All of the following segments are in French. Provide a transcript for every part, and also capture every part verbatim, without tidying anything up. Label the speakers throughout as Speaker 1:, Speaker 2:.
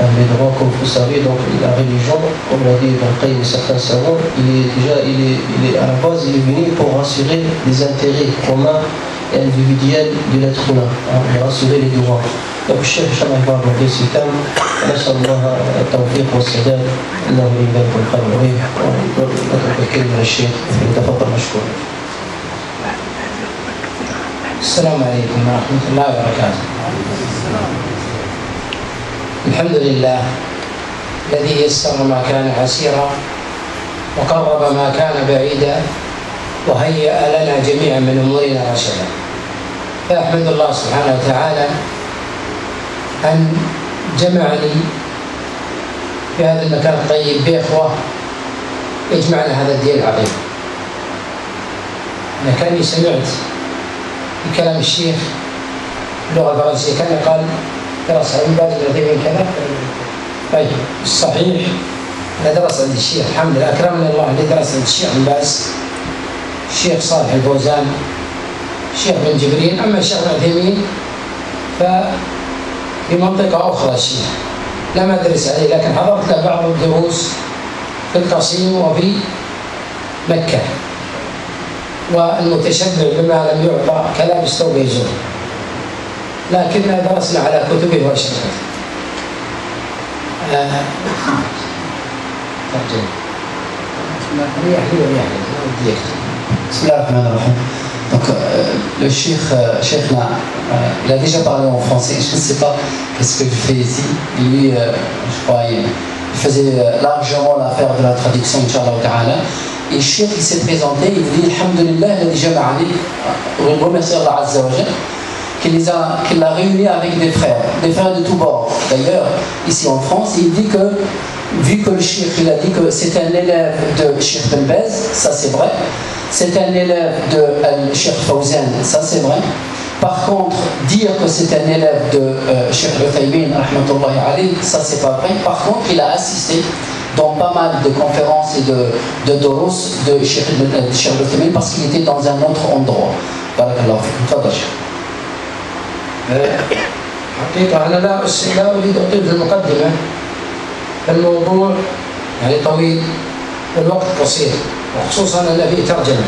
Speaker 1: les droits, comme vous savez, donc la religion, comme l'a dit Ibn Qayyim et certains savants, il est déjà, il est, il est à la base, il est venu pour rassurer les intérêts communs et individuels de l'être humain, hein, et rassurer les droits. Donc le Cheikh Inch'Allah va aborder ce thème. نسأل الله التوفيق والسداد إنه لله الخير العظيم. ونترك الكلمة للشيخ يتفضل مشكورا.
Speaker 2: السلام عليكم ورحمة الله وبركاته. الحمد لله الذي يسر ما كان عسيرا وقرب ما كان بعيدا وهيأ لنا جميعا من أمورنا رشدا. فأحمد الله سبحانه وتعالى أن جمعني في هذا المكان الطيب بإخوة يجمعنا هذا الدين العظيم. أنا كأني سمعت بكلام الشيخ اللغة الفرنسية، كان قال درس عند باز بن عثيمين كذا. طيب الصحيح أنا درس عند الشيخ، الحمد لله أكرمني الله اللي درس عند الشيخ بن باز، الشيخ صالح الفوزان، الشيخ بن جبرين. أما الشيخ بن عثيمين ففي منطقة أخرى الشيخ لم أدرس عليه، لكن حضرت له بعض الدروس في القصيم وفي مكة. والمتشبع بما لم يعطى كلام استوى يزور، لكننا درسنا على كتبه وأشرفه. آه.
Speaker 3: بسم الله الرحمن الرحيم. Donc euh, le cheikh, euh, cheikh là, euh, il a déjà parlé en français. Je ne sais pas qu'est-ce que je fais ici. Lui, euh, je crois, il, il faisait largement l'affaire de la traduction, Inch'Allah ta'ala. Et le cheikh, il s'est présenté, il dit Alhamdulillah, il a déjà ma'ani. On remercie Allah Azza wa Jal qu'il les a, qu'il l'a réuni avec des frères, des frères de tous bords. D'ailleurs, ici en France, il dit que, vu que le cheikh, il a dit que c'est un élève de Cheikh Ben Baz, ça c'est vrai. C'est un élève de Cheikh Fawzan, ça c'est vrai. Par contre, dire que c'est un élève de euh, Cheikh Uthaymin, rahmatullahi alayhi, ça c'est pas vrai. Par contre, il a assisté dans pas mal de conférences et de, de doros de Cheikh Uthaymin parce qu'il était dans un autre endroit. Barakallahu fikum. Tfadal.
Speaker 2: حقيقة أنا لا لا أريد أطيل في المقدمة، الموضوع يعني طويل والوقت قصير، وخصوصا أن فيه ترجمة.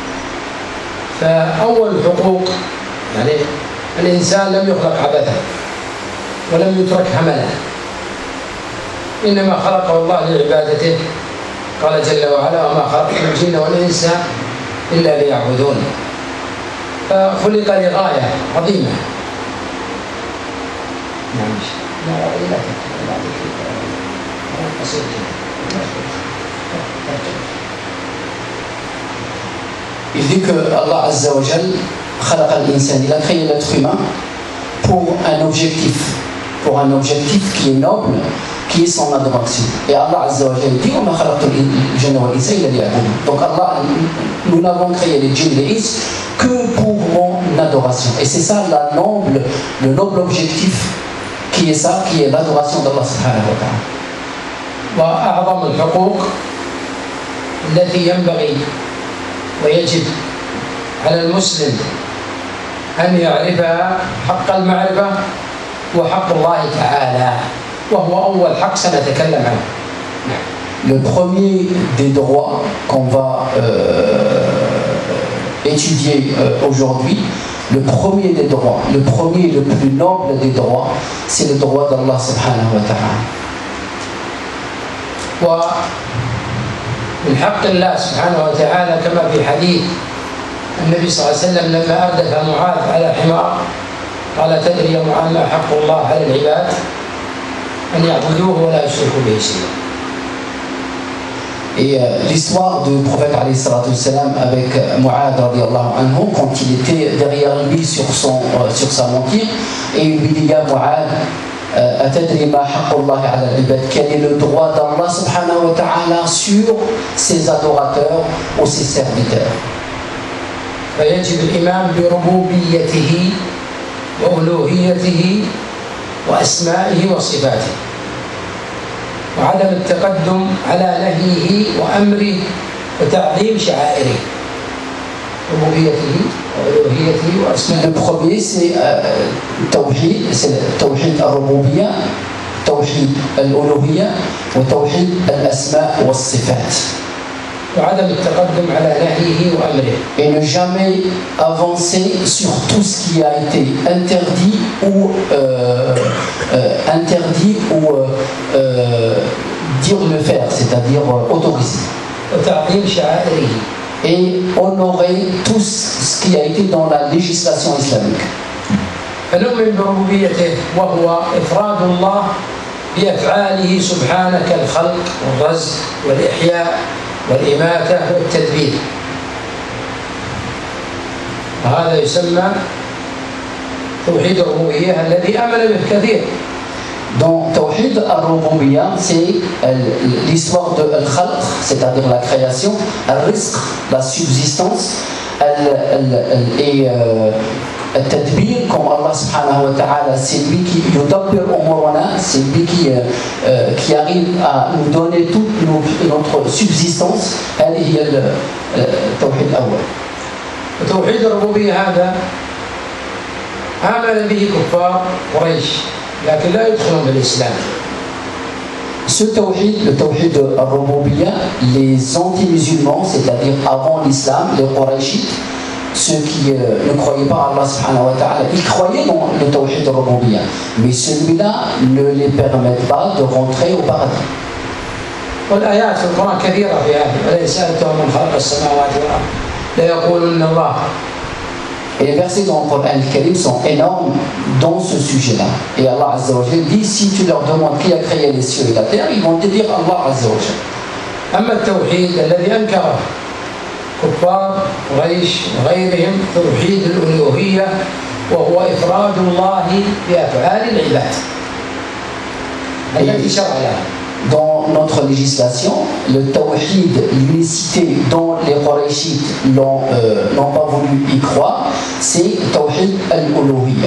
Speaker 2: فأول الحقوق يعني الإنسان لم يخلق عبثا ولم يترك هملا، إنما خلقه الله لعبادته. قال جل وعلا وما خلقت الجن والإنس إلا ليعبدون. فخلق لغاية عظيمة.
Speaker 3: Il dit que Allah Azza wa Jal khalaqa al-insan, il a créé l'être humain pour un objectif, pour un objectif qui est noble, qui est son adoration. Et Allah Azza wa Jal dit وما خلقت الجن والإنس إلا ليعبدون. Donc Allah, nous n'avons créé les djinns et les ins que pour mon adoration. Et c'est ça la noble, le noble objectif qui est ça, qui est l'adoration d'Allah subhanahu wa ta'ala.
Speaker 2: وأعظم الحقوق التي ينبغي ويجب على المسلم أن يعرفها حق المعرفة وحق الله تعالى، وهو أول حق سنتكلم عنه.
Speaker 3: Le premier des droits qu'on va euh, étudier euh, aujourd'hui, le premier des droits, le premier, le plus noble des droits, c'est le droit d'Allah subhanahu wa ta'ala.
Speaker 2: ومن حق الله سبحانه وتعالى كما في حديث النبي صلى الله عليه وسلم لما أردف معاذ على حمار قال تدري يا معاذ ما حق الله على العباد أن يعبدوه ولا يشركوا به شيئا.
Speaker 3: Et euh, l'histoire du prophète alayhi salatu wassalam avec Mu'adh radiyallahu anhu, quand il était derrière lui sur, son, euh, sur sa monture, et il lui dit ya Mu'adh, أتدري ما حق الله على العباد, quel est le droit d'Allah subhanahu wa ta'ala sur ses adorateurs ou ses serviteurs.
Speaker 2: فيجب الإيمان بربوبيته وألوهيته وأسمائه وصفاته، وعدم التقدم على نهيه وأمره وتعظيم شعائره. ربوبيته وألوهيته وأسمائه.
Speaker 3: Le premier c'est euh, Tawhid, c'est le Tawhid al-Rububiyya, توحيد الألوهية وتوحيد الأسماء والصفات.
Speaker 2: وعدم التقدم على نهيه وأمره.
Speaker 3: Et ne jamais avancer sur tout ce qui a été interdit ou euh, euh, interdit ou euh, euh, dire le faire, c'est-à-dire euh, autoriser.
Speaker 2: وتعظيم شعائره.
Speaker 3: Et honorer tout ce qui a été dans la législation islamique.
Speaker 2: فنؤمن بربوبيته وهو إفراد الله بأفعاله سبحانه كالخلق والرزق والإحياء والإماتة والتدبير. وهذا يسمى توحيد الربوبية الذي أمن به كثير.
Speaker 3: Dans Tawhid al-Rububiyya, c'est l'histoire de al-Khalq, c'est-à-dire la création, al-Rizq, la subsistance, et al-Tadbir, comme Allah subhanahu wa ta'ala, c'est lui qui yudabbir umurana, c'est lui qui, euh, qui arrive à nous donner toute notre subsistance. هذه هي التوحيد الأول.
Speaker 2: وتوحيد الربوبية هذا آمن به كفار قريش لكن لا يدخلون بالإسلام.
Speaker 3: Ce tawhid, le tawhid al-Rububiyya, les anti-musulmans, c'est-à-dire avant l'islam, les Qurayshites, ceux qui euh, ne croyaient pas à Allah subhanahu wa ta'ala, ils croyaient dans le tawhid al-Rububiyya, mais celui-là ne les permet pas de rentrer au paradis.
Speaker 2: والآيات في القرآن كثيرة في هذا. ولئن سألتهم من خلق السماوات والأرض ليقولن الله.
Speaker 3: Et les versets dans le Coran al-Karim sont énormes dans ce sujet-là. Et Allah Azza wa Jalla dit, si tu leur demandes qui a créé les cieux et la terre, ils vont te dire Allah Azza wa Jalla.
Speaker 2: أما التوحيد الذي أنكره كفار قريش وغيرهم توحيد الألوهية وهو إفراد الله بأفعال العباد التي شرع لها.
Speaker 3: Dans notre législation, le tawhid, l'unicité dont les Qurayshites n'ont euh, pas voulu y croire, c'est tawhid al-uluhiyya.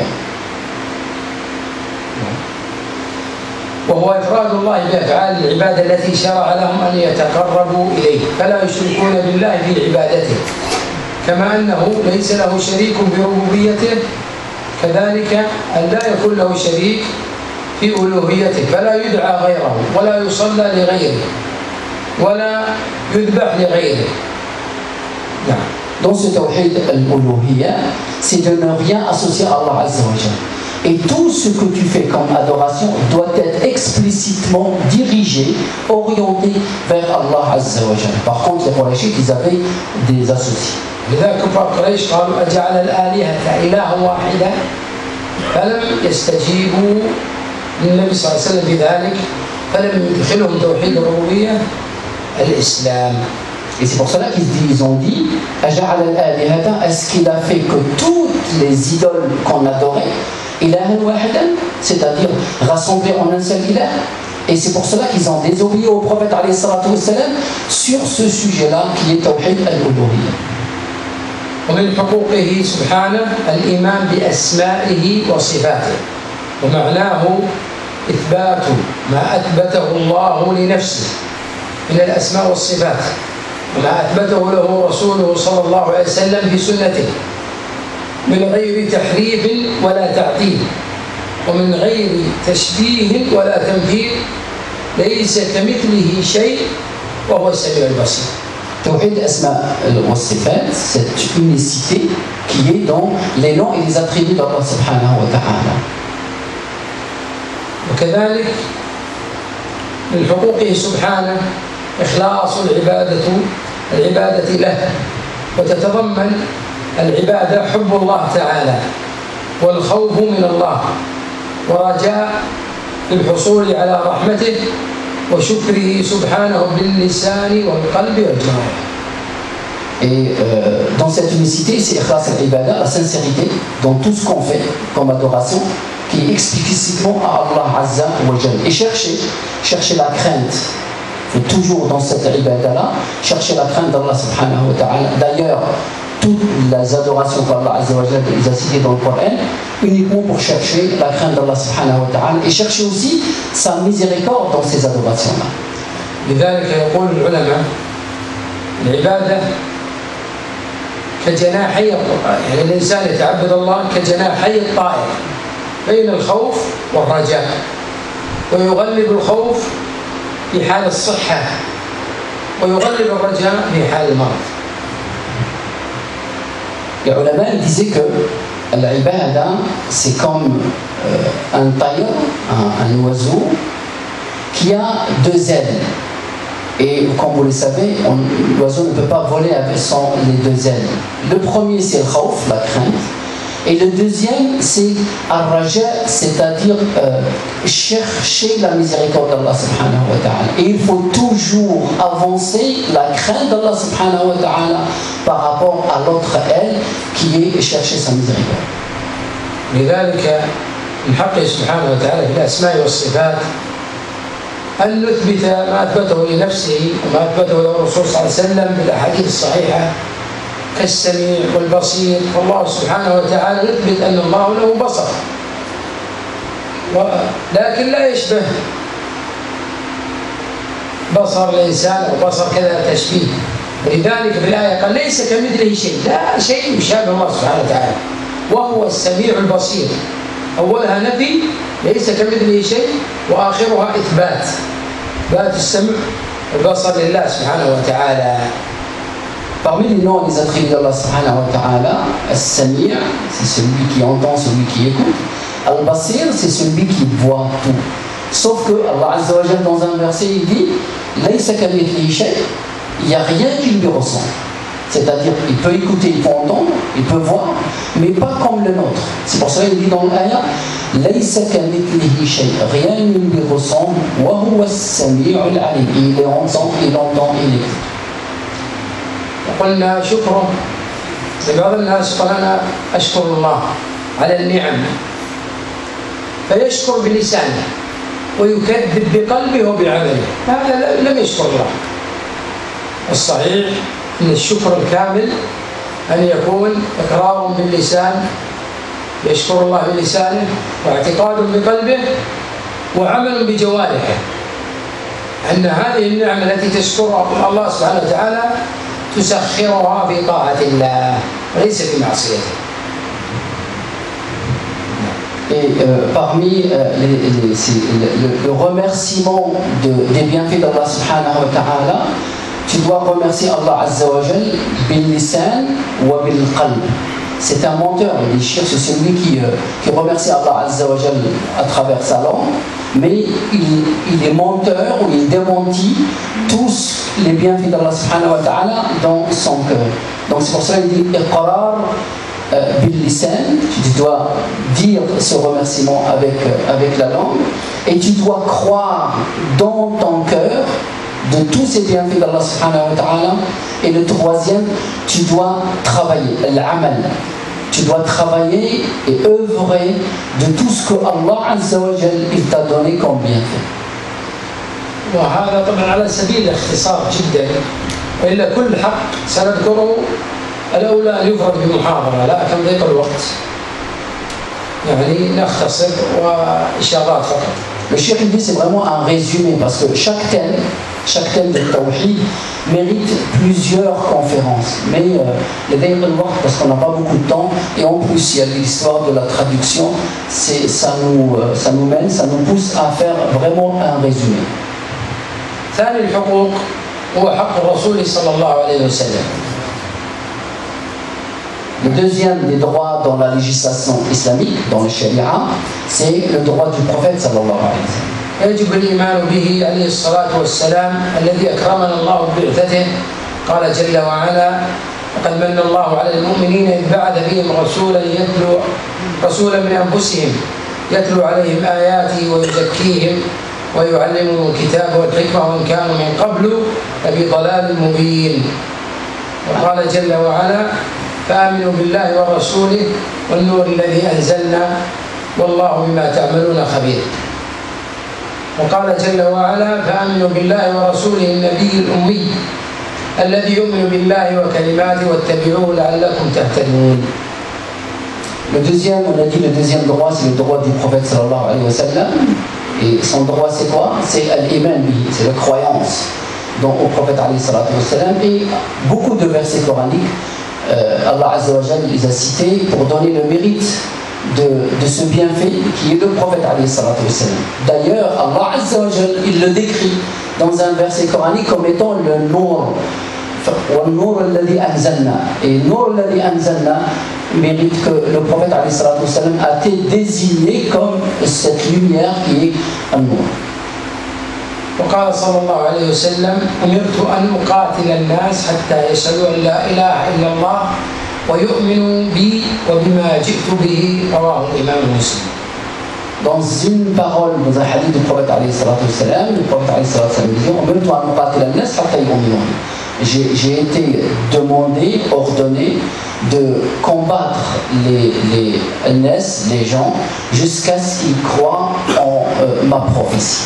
Speaker 2: وهو إفراد الله بأفعال العباد التي شرع لهم أن يتقربوا إليه فلا يشركون بالله في عبادته كما أنه ليس له شريك بربوبيته كذلك أن لا يكون له شريك في ألوهيته فلا يدعى غيره ولا يصلى لغيره ولا يذبح لغيره.
Speaker 3: نعم. Dans ce tawhid al-uluhiyya, c'est de ne rien associer à Allah Azza wa Jalla. Et tout ce que tu fais comme adoration doit être explicitement dirigé, orienté vers Allah Azza wa Jalla. Par contre, les Qurayshites, ils avaient des associés.
Speaker 2: لذلك كفار قريش قالوا أجعل الآلهة إلها واحدا فلم يستجيبوا للنبي صلى الله عليه وسلم بذلك فلم يدخلهم توحيد الربوبية الإسلام.
Speaker 3: Et c'est pour cela qu'ils ils ont dit أجعل الآلهة, est-ce qu'il a fait que toutes les idoles qu'on adorait ilahan wahidan, c'est-à-dire rassemblées en un seul ilah? Et c'est pour cela qu'ils ont désobéi au prophète alayhi salatu wassalam sur ce sujet-là qui est tawhid al-uluhiyya.
Speaker 2: ومن حقوقه سبحانه الإيمان بأسمائه وصفاته ومعناه إثبات ما أثبته الله لنفسه من الأسماء والصفات وما أثبته له رسوله صلى الله عليه وسلم في سنته من غير تحريف ولا تعطيل ومن غير تشبيه ولا تمثيل ليس كمثله شيء وهو السميع البصير.
Speaker 3: Tawhid Asma wa Sifat, cette unicité qui est dans les noms et les attributs d'Allah subhanahu wa ta'ala.
Speaker 2: وكذلك من حقوقه سبحانه إخلاص العبادة العبادة له وتتضمن العبادة حب الله تعالى والخوف من الله ورجاء الحصول على رحمته وشكره سبحانه باللسان والقلب والجوارح.
Speaker 3: Et euh, dans cette unicité, c'est ikhlas al-ibada, la sincérité dans tout ce qu'on fait comme adoration, qui est explicitement à Allah Azza wa Jalla. Et chercher, chercher la crainte. Il faut toujours dans cette ibada-là, chercher la crainte d'Allah subhanahu wa ta'ala. D'ailleurs, toutes les adorations qu'Allah Azza wa Jalla les a citées dans le Coran, uniquement pour chercher la crainte d'Allah subhanahu wa ta'ala et chercher aussi sa miséricorde dans ces adorations-là.
Speaker 2: لذلك يقول العلماء العبادة كجناحي يعني الإنسان يتعبد الله كجناحي الطائر بين الخوف والرجاء ويغلب الخوف في حال الصحة ويغلب الرجاء في حال المرض.
Speaker 3: Les ulama disaient que l'ibada, c'est comme euh, un tailleur, un, un oiseau, qui a deux ailes. Et comme vous le savez, l'oiseau ne peut pas voler avec son, les deux ailes. Le premier, c'est le khawf, la crainte. Et le deuxième, c'est al-raja, c'est-à-dire euh, chercher la miséricorde d'Allah subhanahu wa ta'ala. Et il faut toujours avancer la crainte d'Allah subhanahu wa ta'ala par rapport à l'autre aile qui est chercher sa miséricorde.
Speaker 2: لذلك من حقه سبحانه وتعالى في الأسماء والصفات أن نثبت ما أثبته لنفسه وما أثبته له الرسول صلى الله عليه وسلم بالأحاديث الصحيحة كالسميع والبصير. والله سبحانه وتعالى نثبت أن الله له بصر لكن لا يشبه بصر الإنسان أو بصر كذا تشبيه. ولذلك في الآية قال ليس كمثله شيء، لا شيء يشابه الله سبحانه وتعالى وهو السميع البصير. أولها نفي ليس كمثله شيء وآخرها إثبات، إثبات السمع والبصر لله سبحانه وتعالى.
Speaker 3: Parmi les noms et les attributs d'Allah subhanahu wa ta'ala, As-Sami', c'est celui qui entend, celui qui écoute. Al-Basir, c'est celui qui voit tout. Sauf que Allah Azza wa Jalla, dans un verset, il dit Laysa kamithlihi shay', il n'y a rien qui lui ressemble. C'est-à-dire, il peut écouter, il peut entendre, il peut voir, mais pas comme le nôtre. C'est pour ça qu'il dit dans l'ayah Laysa kamithlihi shay', rien ne lui ressemble, wa huwa as-sami'ul 'alim. Il entend, il entend, il écoute.
Speaker 2: وقلنا شكره لبعض الناس قال أنا أشكر الله على النعم فيشكر بلسانه ويكذب بقلبه وبعمله، هذا لم يشكر الله. الصحيح أن الشكر الكامل أن يكون إقرار باللسان يشكر الله بلسانه واعتقاد بقلبه وعمل بجوارحه أن هذه النعمة التي تشكرها الله سبحانه وتعالى تسخرها في طاعة الله وليس في معصيته.
Speaker 3: Et euh, parmi euh, les, les, le, le remerciement de, des bienfaits d'Allah subhanahu wa ta'ala, tu dois remercier Allah Azza wa Jal bil lisan wa bil qalb. C'est un menteur, il dit shirk, c'est celui qui, euh, qui remercie Allah Azza wa Jal à travers sa langue, mais il, il est menteur ou il démentit tous les bienfaits d'Allah subhanahu wa ta'ala dans son cœur. Donc c'est pour cela qu'il dit iqrar euh, bil lisan, tu dois dire ce remerciement avec, euh, avec la langue, et tu dois croire dans ton cœur de tous ces bienfaits d'Allah subhanahu wa ta'ala. Et le troisième, tu dois travailler, l'amal. Tu dois travailler et œuvrer de tout ce que Allah Azza wa Jal il t'a donné comme bienfait.
Speaker 2: وهذا طبعا على سبيل الاختصار جدا، وإلا كل حق سنذكره الأولى أن يفرد بمحاضرة لكن ضيق الوقت يعني نختصر وإشارات فقط.
Speaker 3: Le cheikh dit c'est vraiment un résumé parce que chaque thème, chaque thème de Tawhid mérite plusieurs conférences. Mais euh, le dayq al-waqt, parce qu'on n'a pas beaucoup de temps, et en plus il y a l'histoire de la traduction, ça nous, euh, ça nous mène, ça nous pousse à faire vraiment un résumé.
Speaker 2: ثاني الحقوق هو حق الرسول صلى الله عليه وسلم.
Speaker 3: Le deuxième des droits dans la législation islamique, dans le sharia, c'est le droit du prophète sallallahu alayhi wa sallam.
Speaker 2: يجب الإيمان به عليه الصلاة والسلام الذي أكرمنا الله ببعثته. قال جل وعلا وقد من الله على المؤمنين إذ بعث فيهم رسولا يتلو رسولا من أنفسهم يتلو عليهم آياته ويزكيهم ويعلمهم الكتاب والحكمة وإن كانوا من قبل لفي ضلال مبين. وقال جل وعلا فآمنوا بالله ورسوله والنور الذي أنزلنا والله بما تعملون خبير. وقال جل وعلا فآمنوا بالله ورسوله النبي الأمي الذي يؤمن بالله وكلماته واتبعوه لعلكم تهتدون.
Speaker 3: Le deuxième, on a dit le deuxième droit, c'est le droit du prophète sallallahu alayhi wa sallam. Et son droit, c'est quoi? C'est al-iman bihi, c'est la croyance donc, au prophète alayhi salatu wa sallam. Et beaucoup de versets coraniques, euh, Allah Azza wa Jalla les a cités pour donner le mérite de, de ce bienfait qui est le prophète alayhi salatu wassalam. D'ailleurs, Allah Azza wa Jal, il le décrit dans un verset coranique comme étant le Nour. Et Nour alladhi anzalna mérite que le prophète alayhi salatu wassalam a été désigné comme cette lumière qui est un Nour.
Speaker 2: وقال صلى الله عليه وسلم أمرت أن أقاتل الناس حتى يشهدوا أن لا إله إلا الله ويؤمنوا بي وبما جئت به رواه الإمام مسلم.
Speaker 3: Dans une parole, dans un hadith du prophète alayhi salatu wassalam, le prophète alayhi salatu wassalam disait أمرت أن أقاتل الناس حتى يؤمنوا بي. J'ai été demandé, ordonné de combattre les, les nes, les gens, jusqu'à ce qu'ils croient en euh, ma prophétie.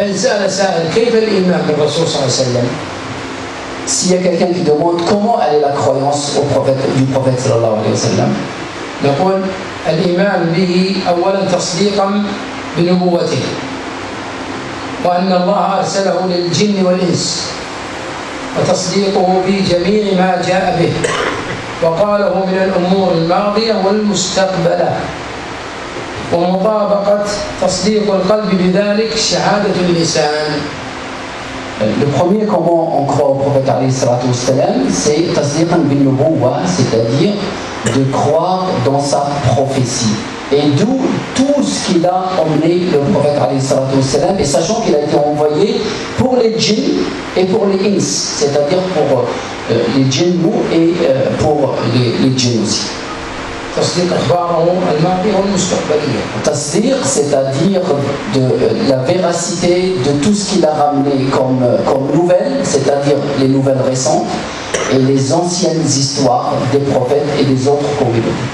Speaker 3: S'il y a quelqu'un qui demande comment elle est la croyance au prophète, du prophète sallallahu alayhi wa sallam,
Speaker 2: نقول الإيمان به أولا تصديقا بنبوته وأن الله أرسله للجن والإنس وتصديقه بجميع ما جاء به وقاله من الأمور الماضية والمستقبلة ومطابقة تصديق القلب بذلك شهادة اللسان.
Speaker 3: Le premier comment on croit au prophète alayhi salatu wassalam, c'est tasdiqan bin nubuwwa, c'est-à-dire de croire dans sa prophétie. Et d'où tout ce qu'il a emmené le prophète alayhi salatu wassalam, et sachant qu'il a été envoyé pour les djinns et pour les ins, c'est-à-dire pour euh, les djinns et euh, pour les, les djinns aussi. Tasdiq, c'est-à-dire de la véracité de tout ce qu'il a ramené comme, comme nouvelles, c'est-à-dire les nouvelles récentes et les anciennes histoires des prophètes et des autres communautés.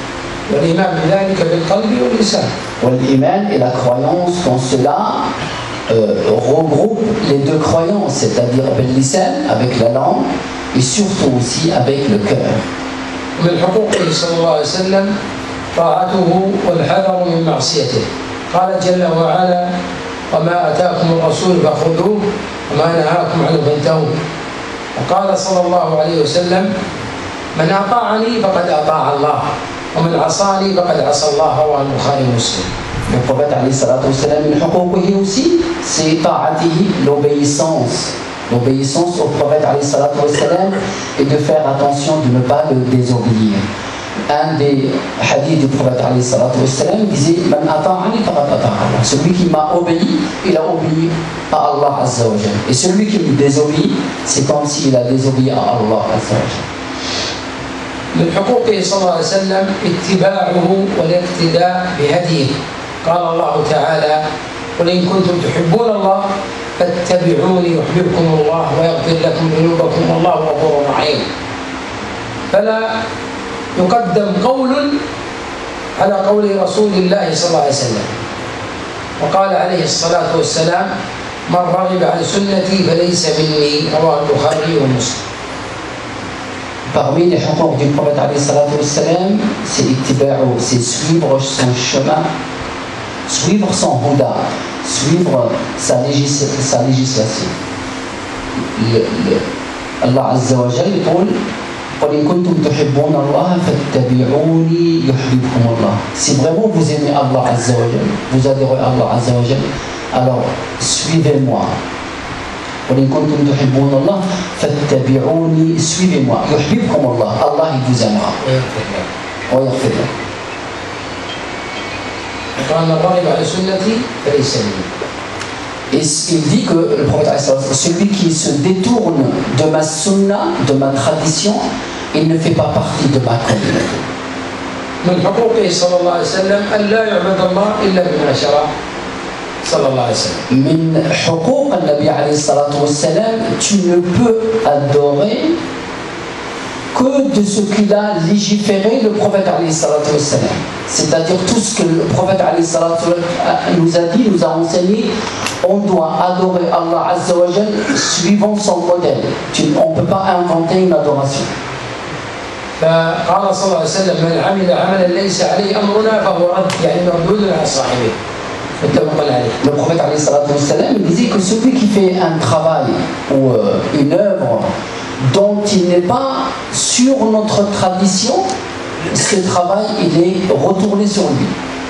Speaker 3: L'iman et la croyance dans cela euh, regroupe les deux croyances, c'est-à-dire avec la langue et surtout aussi avec le cœur.
Speaker 2: من حقوقه صلى الله عليه وسلم طاعته والحذر من معصيته. قال جل وعلا وما أتاكم الرسول فخذوه وما نهاكم عنه فانتهوا. وقال صلى الله عليه وسلم من أطاعني فقد أطاع الله ومن عصاني فقد عصى الله رواه البخاري ومسلم.
Speaker 3: Le prophète alayhi salatu wassalam, min huquqihi aussi, c'est ta'atihi, l'obéissance. L'obéissance au prophète alayhi salatu wassalam et de faire attention de ne pas le désobéir. Un des hadiths du prophète alayhi salatu wassalam disait Man ata'ani faqad ata'a Allah. Celui qui m'a obéi, il a obéi à Allah azza wa jalla. Et celui qui me désobéit, c'est comme s'il a désobéi à Allah azza wa jalla.
Speaker 2: من حقوقه صلى الله عليه وسلم اتباعه والاقتداء بهديه. قال الله تعالى قل إن كنتم تحبون الله فاتبعوني يحببكم الله ويغفر لكم ذنوبكم والله غفور رحيم. فلا يقدم قول على قول رسول الله صلى الله عليه وسلم. وقال عليه الصلاة والسلام من رغب عن سنتي فليس مني رواه البخاري ومسلم.
Speaker 3: Parmi les rapports du prophète alayhi salatu wassalam, c'est ittiba'u, c'est suivre son chemin, suivre son huda, suivre sa, légis sa législation. Le, le, Allah azza wa jalla dit قل إن كنتم تحبون الله فاتبعوني يحببكم الله. Si vraiment vous aimez Allah azza wa jalla, vous adorez Allah azza wa jalla, alors suivez-moi. قل إن كنتم تحبون الله فاتبعوني, suivez-moi. يحببكم الله, Allah il vous aimera. ويغفر لكم.
Speaker 2: وقال الراغب على سنتي فليس مني.
Speaker 3: Et il dit que le prophète, celui qui se détourne de ma sunna, de ma tradition, il ne fait pas partie de ma communauté.
Speaker 2: من حقوقه صلى الله عليه وسلم أن لا يعبد الله إلا بما شرع صلى الله عليه وسلم.
Speaker 3: من حقوق النبي عليه الصلاة والسلام, tu ne peux adorer que de ce qu'il a légiféré le prophète alayhi salatu wassalam. C'est-à-dire tout ce que le prophète alayhi salatu wassalam nous a dit, nous a enseigné, on doit adorer Allah azza wa jal suivant son modèle. On ne peut pas inventer une adoration.
Speaker 2: فقال صلى الله عليه وسلم من عمل عملا ليس عليه أمرنا فهو رد يعني مردود على صاحبه.
Speaker 3: Le prophète alayhi salatu wassalam disait que celui qui fait un travail ou euh, une œuvre dont il n'est pas sur notre tradition, ce travail il est retourné sur lui.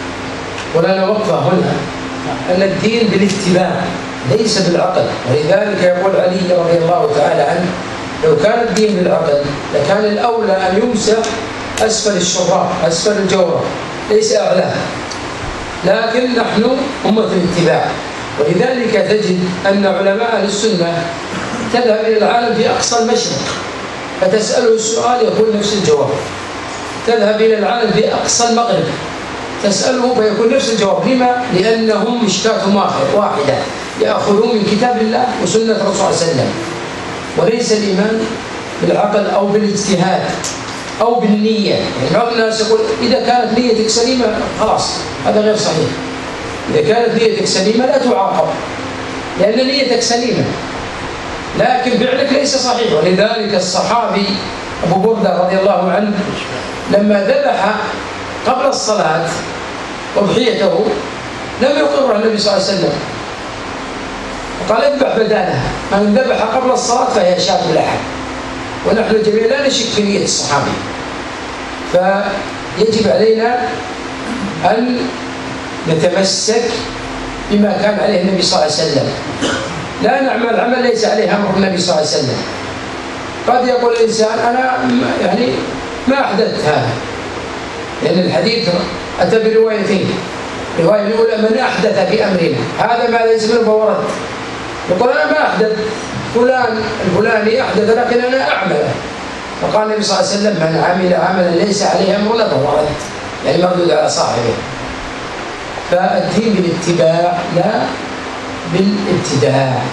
Speaker 2: ولنا وقفة هنا أن الدين بالاتباع ليس بالعقل، ولذلك يقول علي رضي الله تعالى عنه لو كان الدين بالعقل لكان الأولى أن يمسح أسفل الشراب أسفل الجورة ليس أعلاه، لكن نحن أمة الاتباع، ولذلك تجد أن علماء أهل السنة تذهب إلى العالم في أقصى المشرق فتسأله السؤال يقول نفس الجواب، تذهب إلى العالم في أقصى المغرب تسأله فيكون نفس الجواب. لما؟ لأنهم مشكاتهم واحدة، يأخذون من كتاب الله وسنة الرسول صلى الله عليه وسلم، وليس الإيمان بالعقل أو بالاجتهاد أو بالنية. يعني بعض الناس يقول إذا كانت نيتك سليمة خلاص، هذا غير صحيح. إذا كانت نيتك سليمة لا تعاقب لأن نيتك سليمة، لكن فعلك ليس صحيح. ولذلك الصحابي أبو بردة رضي الله عنه لما ذبح قبل الصلاة أضحيته لم يقرها النبي صلى الله عليه وسلم، وقال اذبح بدالها، من ذبح قبل الصلاة فهي شاة لحم. ونحن جميعا لا نشك في نية الصحابي، فيجب علينا أن نتمسك بما كان عليه النبي صلى الله عليه وسلم، لا نعمل عمل ليس عليه أمر النبي صلى الله عليه وسلم. قد يقول الإنسان أنا يعني ما أحدثت هذا، لأن الحديث أتى بروايتين، الرواية الأولى من أحدث في أمرنا هذا ما ليس منه فورد، يقول أنا ما أحدث، فلان الفلاني أحدث لكن أنا أعمله، فقال النبي صلى الله عليه وسلم من عمل عملا ليس عليه أمرنا فورد، يعني مردود على صاحبه. فالدين بالاتباع لا بالابتداع.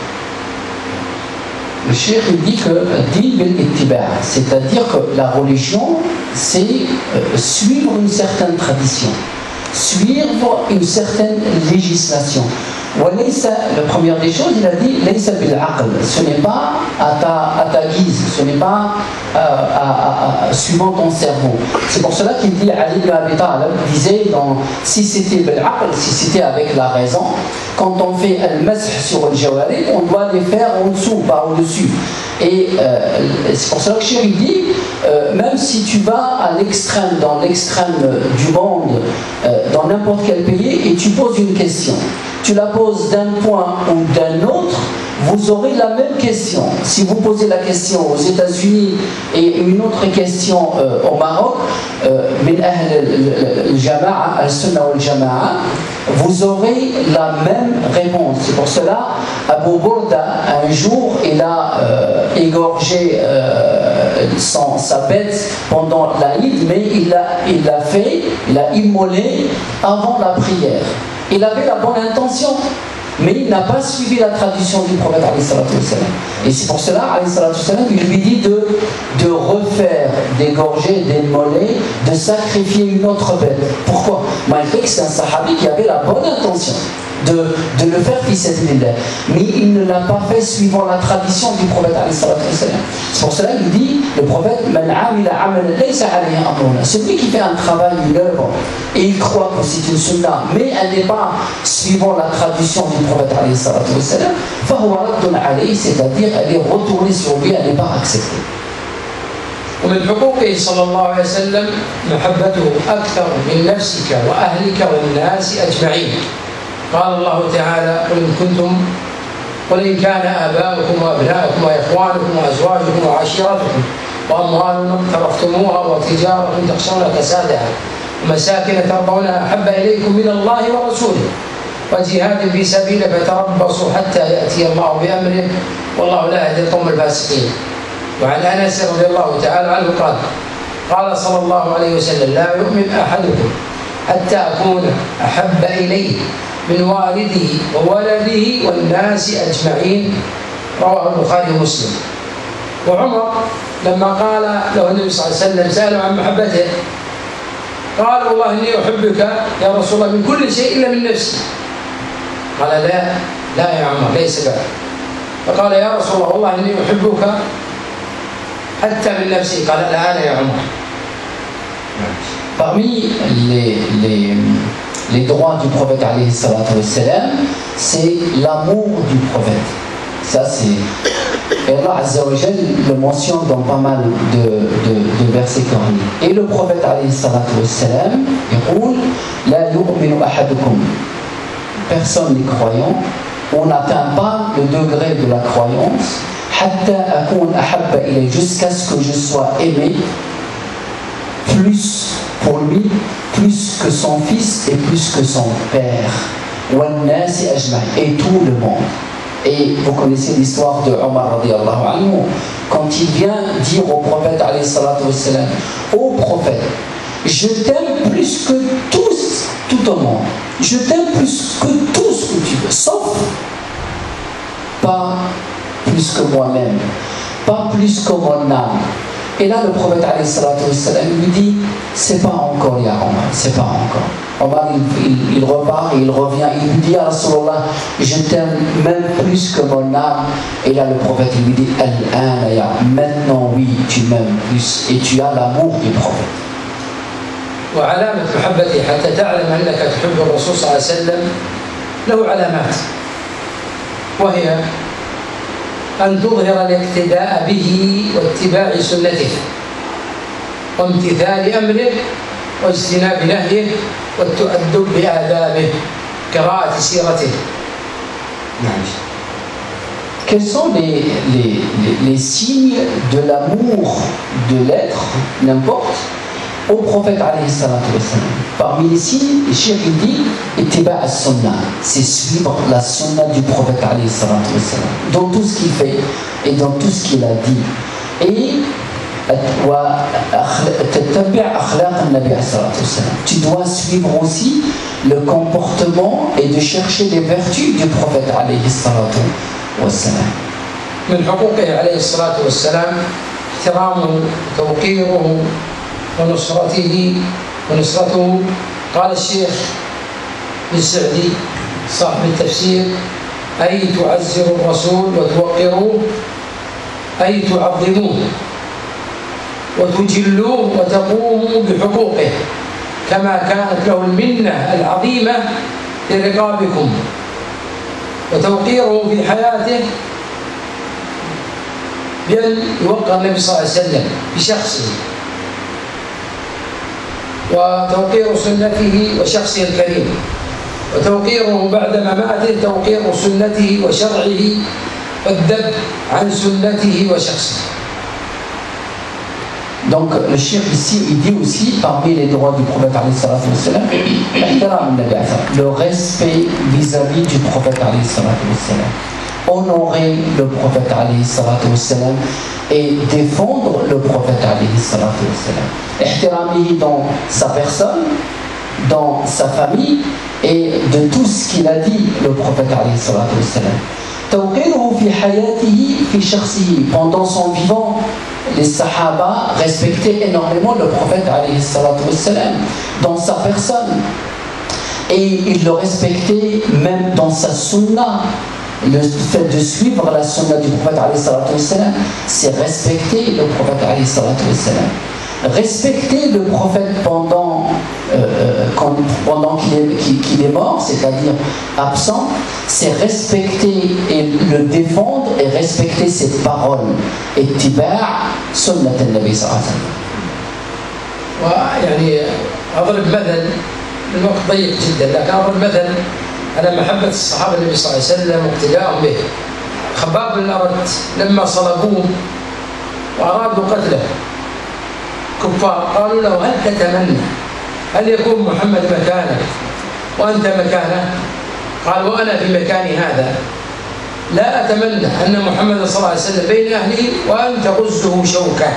Speaker 3: Le cheikh dit que din bil ittiba', c'est-à-dire que la religion, c'est euh, suivre une certaine tradition, suivre une certaine législation. La première des choses, il a dit ce n'est pas à ta, à ta guise, ce n'est pas euh, à, à, à, suivant ton cerveau. C'est pour cela qu'il dit, Ali ibn Abi Talib disait, dans, si c'était si c'était avec la raison, quand on fait al-mash sur le jawari, on doit les faire en dessous, pas au-dessus. Et euh, c'est pour cela que Cheikh dit, euh, même si tu vas à l'extrême, dans l'extrême du monde, euh, dans n'importe quel pays, et tu poses une question, tu la poses d'un point ou d'un autre, vous aurez la même question. Si vous posez la question aux États-Unis et une autre question euh, au Maroc, euh, min ahl al-jama'a, al-sunnah wal-jama'a, vous aurez la même réponse. C'est pour cela, Abu Burda, un jour, il a euh, égorgé euh, son, sa bête pendant la Eid, mais il l'a il l'a fait, il a immolé avant la prière. Il avait la bonne intention, mais il n'a pas suivi la tradition du prophète alayhi salatu wassalam. Et c'est pour cela, alayhi salatu wassalam, il lui dit de, de refaire, d'égorger, d'immoler, de sacrifier une autre bête. Pourquoi? Malgré que c'est un sahabi qui avait la bonne intention de, de le faire fi sabilillah, mais il ne l'a pas fait suivant la tradition du prophète alayhi salatu wassalam. C'est pour cela qu'il dit, le prophète, man amila amalan laysa alayhi amruna, celui qui fait un travail, une œuvre, et il croit que c'est une sunna, mais elle n'est pas suivant la tradition du prophète alayhi salatu wassalam, fahuwa raddun alayhi, c'est-à-dire elle est retournée sur lui, elle n'est pas acceptée.
Speaker 2: ومن حقوقه صلى الله عليه وسلم محبته أكثر من نفسك وأهلك والناس أجمعين. قال الله تعالى قل إن كنتم قل إن كان آباؤكم وأبناؤكم وإخوانكم وأزواجكم وعشيرتكم وأموال اقترفتموها وتجارة تخشون كسادها ومساكن ترضونها أحب إليكم من الله ورسوله وجهاد في سبيله فتربصوا حتى يأتي الله بأمره والله لا يهدي القوم الفاسقين. وعن أنس رضي الله تعالى عنه قال قال صلى الله عليه وسلم لا يؤمن أحدكم حتى أكون أحب إليه من والده وولده والناس أجمعين. رواه البخاري ومسلم. وعمر لما قال له النبي صلى الله عليه وسلم سأله عن محبته قال والله إني أحبك يا رسول الله من كل شيء إلا من نفسي. قال لا لا يا عمر ليس بك. فقال يا رسول الله والله إني أحبك حتى من نفسي. قال لا أنا يا عمر.
Speaker 3: Parmi les, les, les droits du prophète alayhi salatu wassalam, c'est l'amour du prophète. Ça c'est Et Allah Azza wa Jal le mentionne dans pas mal de, de, de versets coraniques. Et le prophète alayhi salatu wassalam, il dit La yu'minu ahadukum. Personne n'est croyant. On n'atteint pas le degré de la croyance. Hatta akun ahabba ilayhi, jusqu'à ce que je sois aimé plus pour lui, plus que son fils et plus que son père. Wannasi ajma'i, et tout le monde. Et vous connaissez l'histoire de Omar radiallahu anhu, quand il vient dire au prophète alayhi salatu wassalam, ô prophète, je t'aime plus que tous, tout au monde, je t'aime plus que tout ce que tu veux, sauf pas plus que moi-même, pas plus que mon âme. Et là le prophète alayhi salatu wassalam lui dit, c'est pas encore ya Omar, c'est pas encore. Omar il, il, il repart et il revient, il lui dit à Rasulallah, je t'aime même plus que mon âme. Et là le prophète il lui dit, Al-an ya, maintenant oui tu m'aimes plus et tu as l'amour du prophète.
Speaker 2: وعلامة محبته حتى تعلم أنك تحب الرسول صلى الله عليه وسلم له علامات، وهي أن تظهر الاقتداء به واتباع سنته وامتثال أمره واجتناب نهيه والتؤدب بآدابه، قراءة سيرته.
Speaker 3: نعم. Quels sont les, les, les, les signes de l'amour de l'être, n'importe, au prophète alayhi salatu wassalam? Parmi les signes, le cheikh il dit ittiba as-sunnah, c'est suivre la sunna du prophète alayhi salatu wassalam dans tout ce qu'il fait et dans tout ce qu'il a dit. Et tu dois suivre aussi le comportement et de chercher les vertus du prophète alayhi salatu wassalam.
Speaker 2: من حقوقه عليه الصلاة والسلام احترامه وتوقيره ونصرته ونصرته. قال الشيخ السعدي صاحب التفسير أي تعزر الرسول وتوقروه أي تعظموه وتجلوه وتقوموا بحقوقه كما كانت له المنة العظيمة لرقابكم، وتوقيره في حياته بأن يوقر النبي صلى الله عليه وسلم بشخصه، وتوقير سنته وشخصه الكريم، وتوقيره بعد مماته توقير سنته وشرعه والذب عن سنته وشخصه.
Speaker 3: Donc le cheikh ici il dit aussi parmi les droits du prophète alayhi salatu wassalam, le respect vis-à-vis du prophète alayhi salatu wassalam, honorer le prophète alayhi salatu wassalam et défendre le prophète alayhi salatu wassalam, ihtiramihi dans sa personne, dans sa famille et de tout ce qu'il a dit le prophète alayhi salatu wassalam. Tawqiruhu fi hayatihi fi shakhsihi, pendant son vivant les Sahaba respectaient énormément le prophète alayhi salatu wassalam dans sa personne et ils le respectaient même dans sa sunna. Le fait de suivre la sunna du prophète alayhi salatu wassalam, c'est respecter le prophète alayhi salatu wassalam. Respecter le prophète pendant, euh, quand, pendant qu'il est, qu'il, qu'il est mort, c'est-à-dire absent, c'est respecter et le défendre et respecter ses paroles. Et tiba' sunnat al-Nabi sallallahu alayhi wa sallam.
Speaker 2: ويعني أضرب مثل، الوقت ضيق جدا لكن أضرب مثل على محبة الصحابة النبي صلى الله عليه وسلم واقتداءهم به. خباب بن الأرت لما صلبوه وأرادوا قتله كفار قالوا له هل تتمنى هل يكون محمد مكانك وأنت مكانه؟ قال وأنا في مكاني هذا لا أتمنى أن محمد صلى الله عليه وسلم بين أهله وأن تغزه شوكة.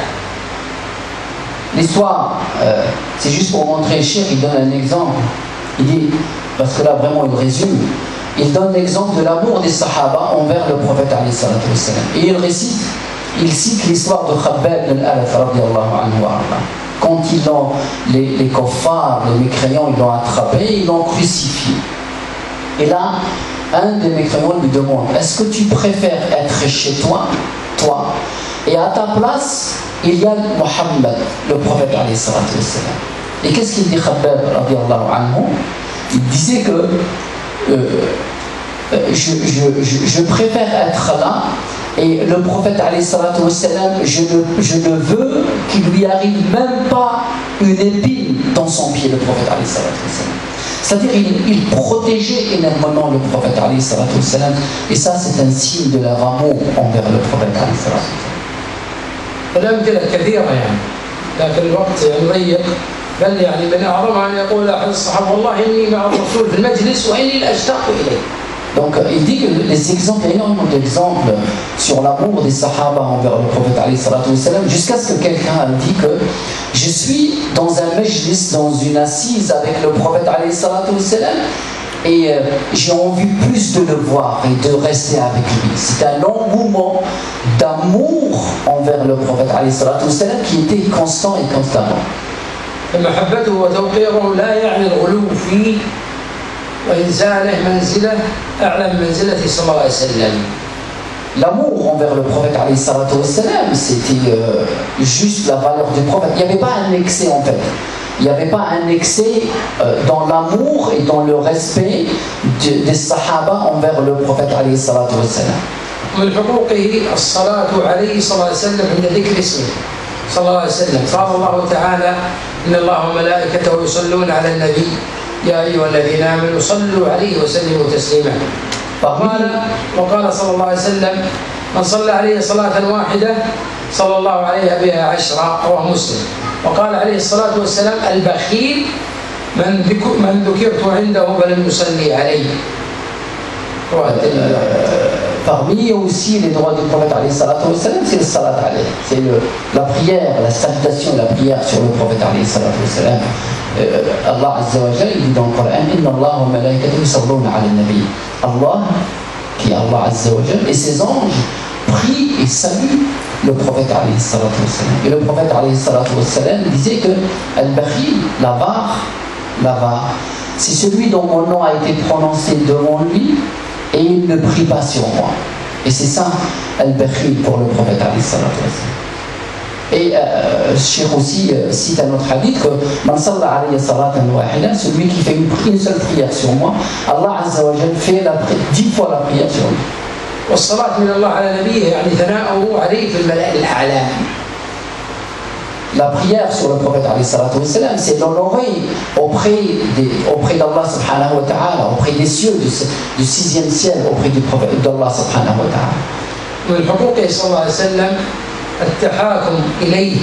Speaker 3: L'histoire, euh, c'est juste pour montrer, le cheikh, il donne un exemple. Il dit, parce que là vraiment il résume, il donne l'exemple de l'amour des Sahaba envers le prophète alayhi salatu wassalam. Et il récite, il cite l'histoire de Khabbab ibn al-Arath radiyallahu anhu wa arda. Quand ils l'ont, les, les koffars, les mécréants, ils l'ont attrapé, ils l'ont crucifié. Et là, un des mécréants lui demande, est-ce que tu préfères être chez toi, toi, et à ta place, il y a Mohammed, le prophète alayhi salatu wassalam. Et qu'est-ce qu'il dit Khabbab radiyallahu anhu? Il disait que euh, je, je, je, je préfère être là Et le prophète, alayhi salatu wassalam, je ne, je ne veux qu'il lui arrive même pas une épine dans son pied, le prophète, alayhi salatu wassalam. C'est-à-dire il, il protégeait énormément le prophète, alayhi salatu wassalam. Et ça, c'est un signe de leur amour envers le prophète, alayhi salatu wassalam.
Speaker 2: الأمثلة كثيرة يعني، لكن الوقت يعني ضيق، بل يعني من أعظمها أن يقول أحد الصحابة والله إني مع الرسول في المجلس وإني لأشتاق إليه.
Speaker 3: Donc il dit que les exemples, il y a énormément d'exemples sur l'amour des Sahaba envers le prophète alayhi salatu wassalam, jusqu'à ce que quelqu'un a dit que je suis dans un majlis, dans une assise avec le prophète alayhi salatu wassalam, et euh, j'ai envie plus de le voir et de rester avec lui. C'est un engouement d'amour envers le prophète alayhi salatu wassalam qui était constant et constamment.
Speaker 2: محبته وتوقيره لا يعني الغلو فيه وإنزاله منزلة أعلى من منزلة صلى الله عليه وسلم.
Speaker 3: L'amour envers le prophète alayhi salatu wassalam, c'était euh, juste la valeur du prophète. Il n'y avait pas un excès en fait. Il n'y avait pas un excès euh, dans l'amour et dans le respect de, des sahaba envers le prophète alayhi salatu wassalam.
Speaker 2: من حقوقه الصلاة عليه صلى الله عليه وسلم عند ذكر اسمه صلى الله عليه وسلم. قال الله تعالى إن الله وملائكته يصلون على النبي يا أيها الذين آمنوا صلوا عليه وسلموا تسليما. وقال وقال صلى الله عليه وسلم من صلى عليه صلاة واحدة صلى الله عليه بها عشرة، رواه مسلم. وقال عليه الصلاة والسلام البخيل من من ذكرت عنده فلم يصلي عليه.
Speaker 3: Parmi aussi les droits du prophète alayhi salatu wassalam, c'est le salat alayhi, c'est la prière, la salutation, la prière sur le prophète alayhi salatu wassalam. Euh, Allah Azza wa Jalla, il dit dans le Coran Inna Allah wa malaikatahu yusalluna ala nabi. Allah, qui est Allah Azza wa Jalla, et ses anges prient et saluent le prophète alayhi salatu wassalam. Et le prophète alayhi salatu wassalam disait que Al-Bakhil, l'avare, l'avare, c'est celui dont mon nom a été prononcé devant lui et il ne prie pas sur moi. Et c'est ça Al-Bakhil pour le prophète alayhi salatu wassalam. Et euh, Cheikh aussi euh, cite un autre hadith que Man salla alayya salatan wahida, celui qui fait une, une seule prière sur moi, Allah Azza wa Jalla fait la, dix fois la prière sur lui.
Speaker 2: والصلاة من الله على نبيه يعني ثناؤه عليه في الملائكة الأعلى.
Speaker 3: La prière sur le prophète alayhi salatu wassalam, c'est l'honorer auprès auprès d'Allah subhanahu wa ta'ala, auprès des cieux du, du sixième ciel, auprès du prophète d'Allah subhanahu wa ta'ala.
Speaker 2: من حقوقه صلى الله عليه وسلم التحاكم إليه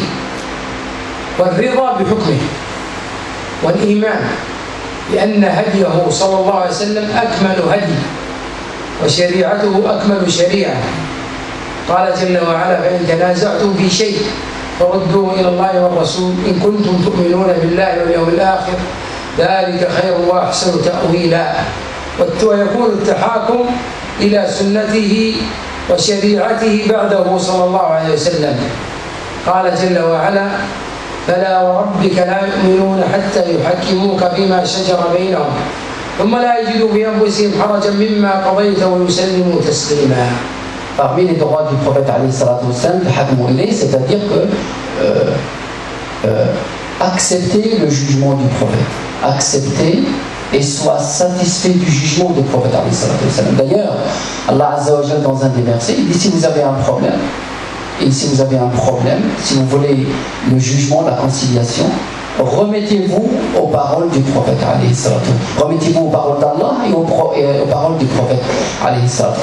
Speaker 2: والرضا بحكمه والإيمان بأن هديه صلى الله عليه وسلم أكمل هدي وشريعته أكمل شريعة. قال جل وعلا فإن تنازعتم في شيء فردوه إلى الله والرسول إن كنتم تؤمنون بالله واليوم الآخر ذلك خير وأحسن تأويلا. ويكون التحاكم إلى سنته وشريعته بعده صلى الله عليه وسلم. قال جل وعلا فلا وربك لا يؤمنون حتى يحكموك فيما شجر بينهم ثم لا يجدوا في أنفسهم حرجا مما قضيت ويسلموا تسليما.
Speaker 3: Parmi les droits du prophète alayhi salatu wassalam, c'est-à-dire que euh, euh, accepter le jugement du prophète, accepter et soit satisfait du jugement du prophète alayhi salatu wassalam. D'ailleurs, Allah Azza wa Jalla dans un des versets, il dit si vous avez un problème, et si vous avez un problème, si vous voulez le jugement, la conciliation, remettez-vous aux paroles du prophète alayhi salatu. Remettez-vous aux paroles d'Allah et aux, pro- et aux paroles du prophète alayhi salatu.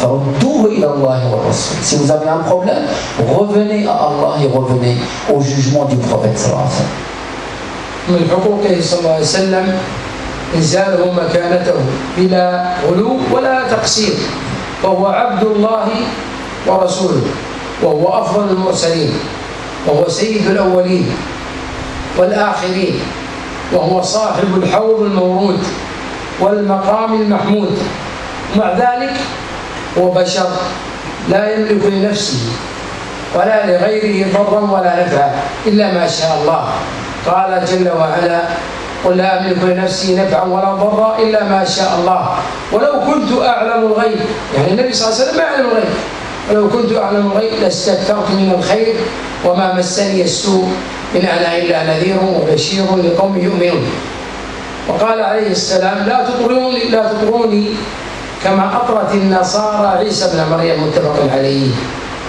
Speaker 3: Si vous avez un problème, revenez à Allah et revenez au jugement du prophète sallallahu alayhi wa sallam.
Speaker 2: من حقوقه صلى الله عليه وسلم إنزاله مكانته بلا غلو ولا تقصير، وهو عبد الله ورسوله، وهو أفضل المرسلين، وهو سيد الأولين والآخرين، وهو صاحب الحوض المورود والمقام المحمود. مع ذلك هو بشر لا يملك لنفسه ولا لغيره ضرا ولا نفعا إلا ما شاء الله. قال جل وعلا قل لا أملك لنفسي نفعا ولا ضرا إلا ما شاء الله ولو كنت أعلم الغيب. يعني النبي صلى الله عليه وسلم ما يعلم الغيب، ولو كنت أعلم الغيب لاستكثرت من الخير وما مسني السوء إن أنا إلا نذير وبشير لقوم يؤمنون. وقال عليه السلام لا تطروني لا تطروني كما أطرت النصارى عيسى بن مريم متفق عليه.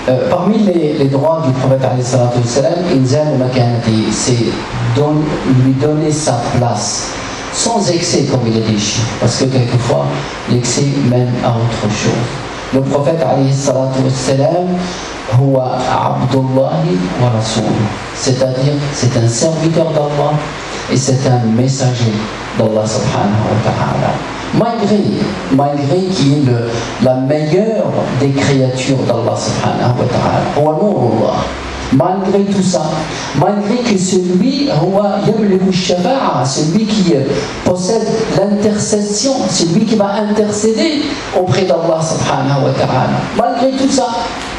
Speaker 3: Euh, parmi les, les droits du prophète alayhi salatu wassalam, inzal makanati, c'est don, lui donner sa place, sans excès comme il a dit ici, parce que quelquefois l'excès mène à autre chose. Le prophète alayhi salatu wassalam, huwa abdullahi wa rasuluh, c'est-à-dire c'est un serviteur d'Allah et c'est un messager d'Allah subhanahu wa ta'ala. Malgré, malgré qu'il est le, la meilleure des créatures d'Allah subhanahu wa ta'ala, huwa nurullah. Malgré tout ça, malgré que celui, huwa yamliku shafa'a, celui qui possède l'intercession, celui qui va intercéder auprès d'Allah subhanahu wa ta'ala, malgré tout ça,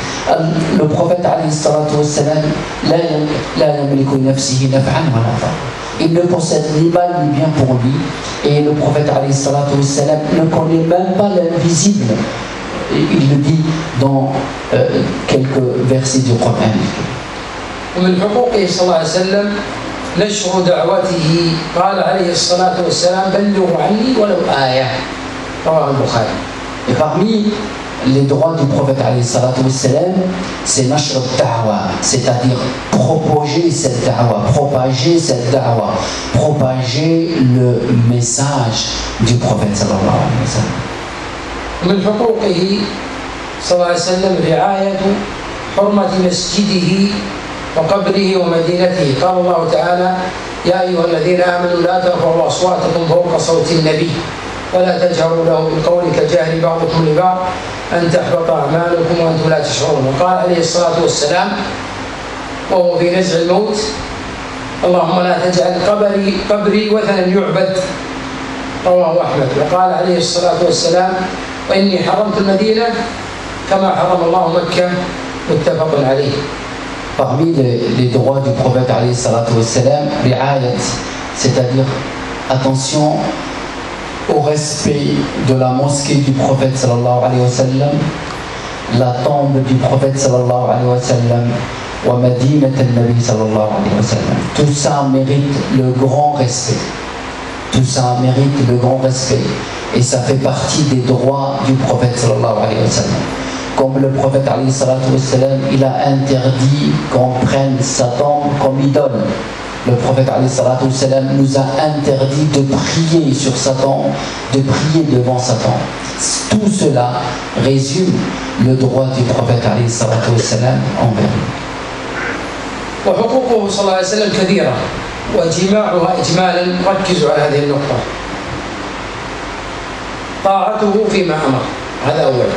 Speaker 3: le prophète alayhi salatu wassalam, la yamliku nafsihi naf'an wa la darra. Il ne possède ni mal ni bien pour lui. Et le prophète alayhi salatu wassalam ne connaît même pas l'invisible. Il le dit dans euh, quelques versets du Coran.
Speaker 2: ومن حقوقه صلى الله عليه وسلم نشر دعوته قال عليه الصلاة والسلام بلغوا عني ولو آية رواه البخاري.
Speaker 3: Et parmi les droits du prophète alayhi salatu wassalam, c'est nashr al-da'wa, c'est-à-dire propager cette da'wa, propager cette da'wa, propager le message du prophète sallallahu alayhi wa sallam.
Speaker 2: من حقوقه صلى الله عليه وسلم رعاية حرمة مسجده وقبره ومدينته. قال الله تعالى يا أيها الذين آمنوا لا ترفعوا أصواتكم فوق صوت النبي ولا تجهروا له بالقول كجهر بعضكم لبعض أن تحبط أعمالكم وأنتم لا تشعرون. وقال عليه الصلاة والسلام وهو في نزع الموت اللهم لا تجعل قبري قبري وثنا يعبد. رواه أحمد. وقال عليه الصلاة والسلام وإني حرمت المدينة كما حرم الله مكة. متفق عليه.
Speaker 3: Parmi les, les droits du prophète alayhi salatu wassalam, ri'ayat, c'est-à-dire attention au respect de la mosquée du prophète sallallahu alayhi wa sallam, la tombe du prophète sallallahu alayhi wa sallam, wa madinat al-nabi sallallahu alayhi wa sallam. Tout ça mérite le grand respect. Tout ça mérite le grand respect. Et ça fait partie des droits du prophète sallallahu alayhi wa sallam. Comme le prophète alayhi salatu wassalam, il a interdit qu'on prenne sa tombe comme idole. Le prophète alayhi salatu wassalam nous a interdit de prier sur sa tombe, de prier devant sa tombe. Tout cela résume le droit du prophète alayhi salatu wassalam envers lui.
Speaker 2: وحقوقه صلى الله عليه وسلم كثيرة وجماعها إجمالا. ركزوا على هذه النقطة. طاعته فيما أمر، هذا أولا،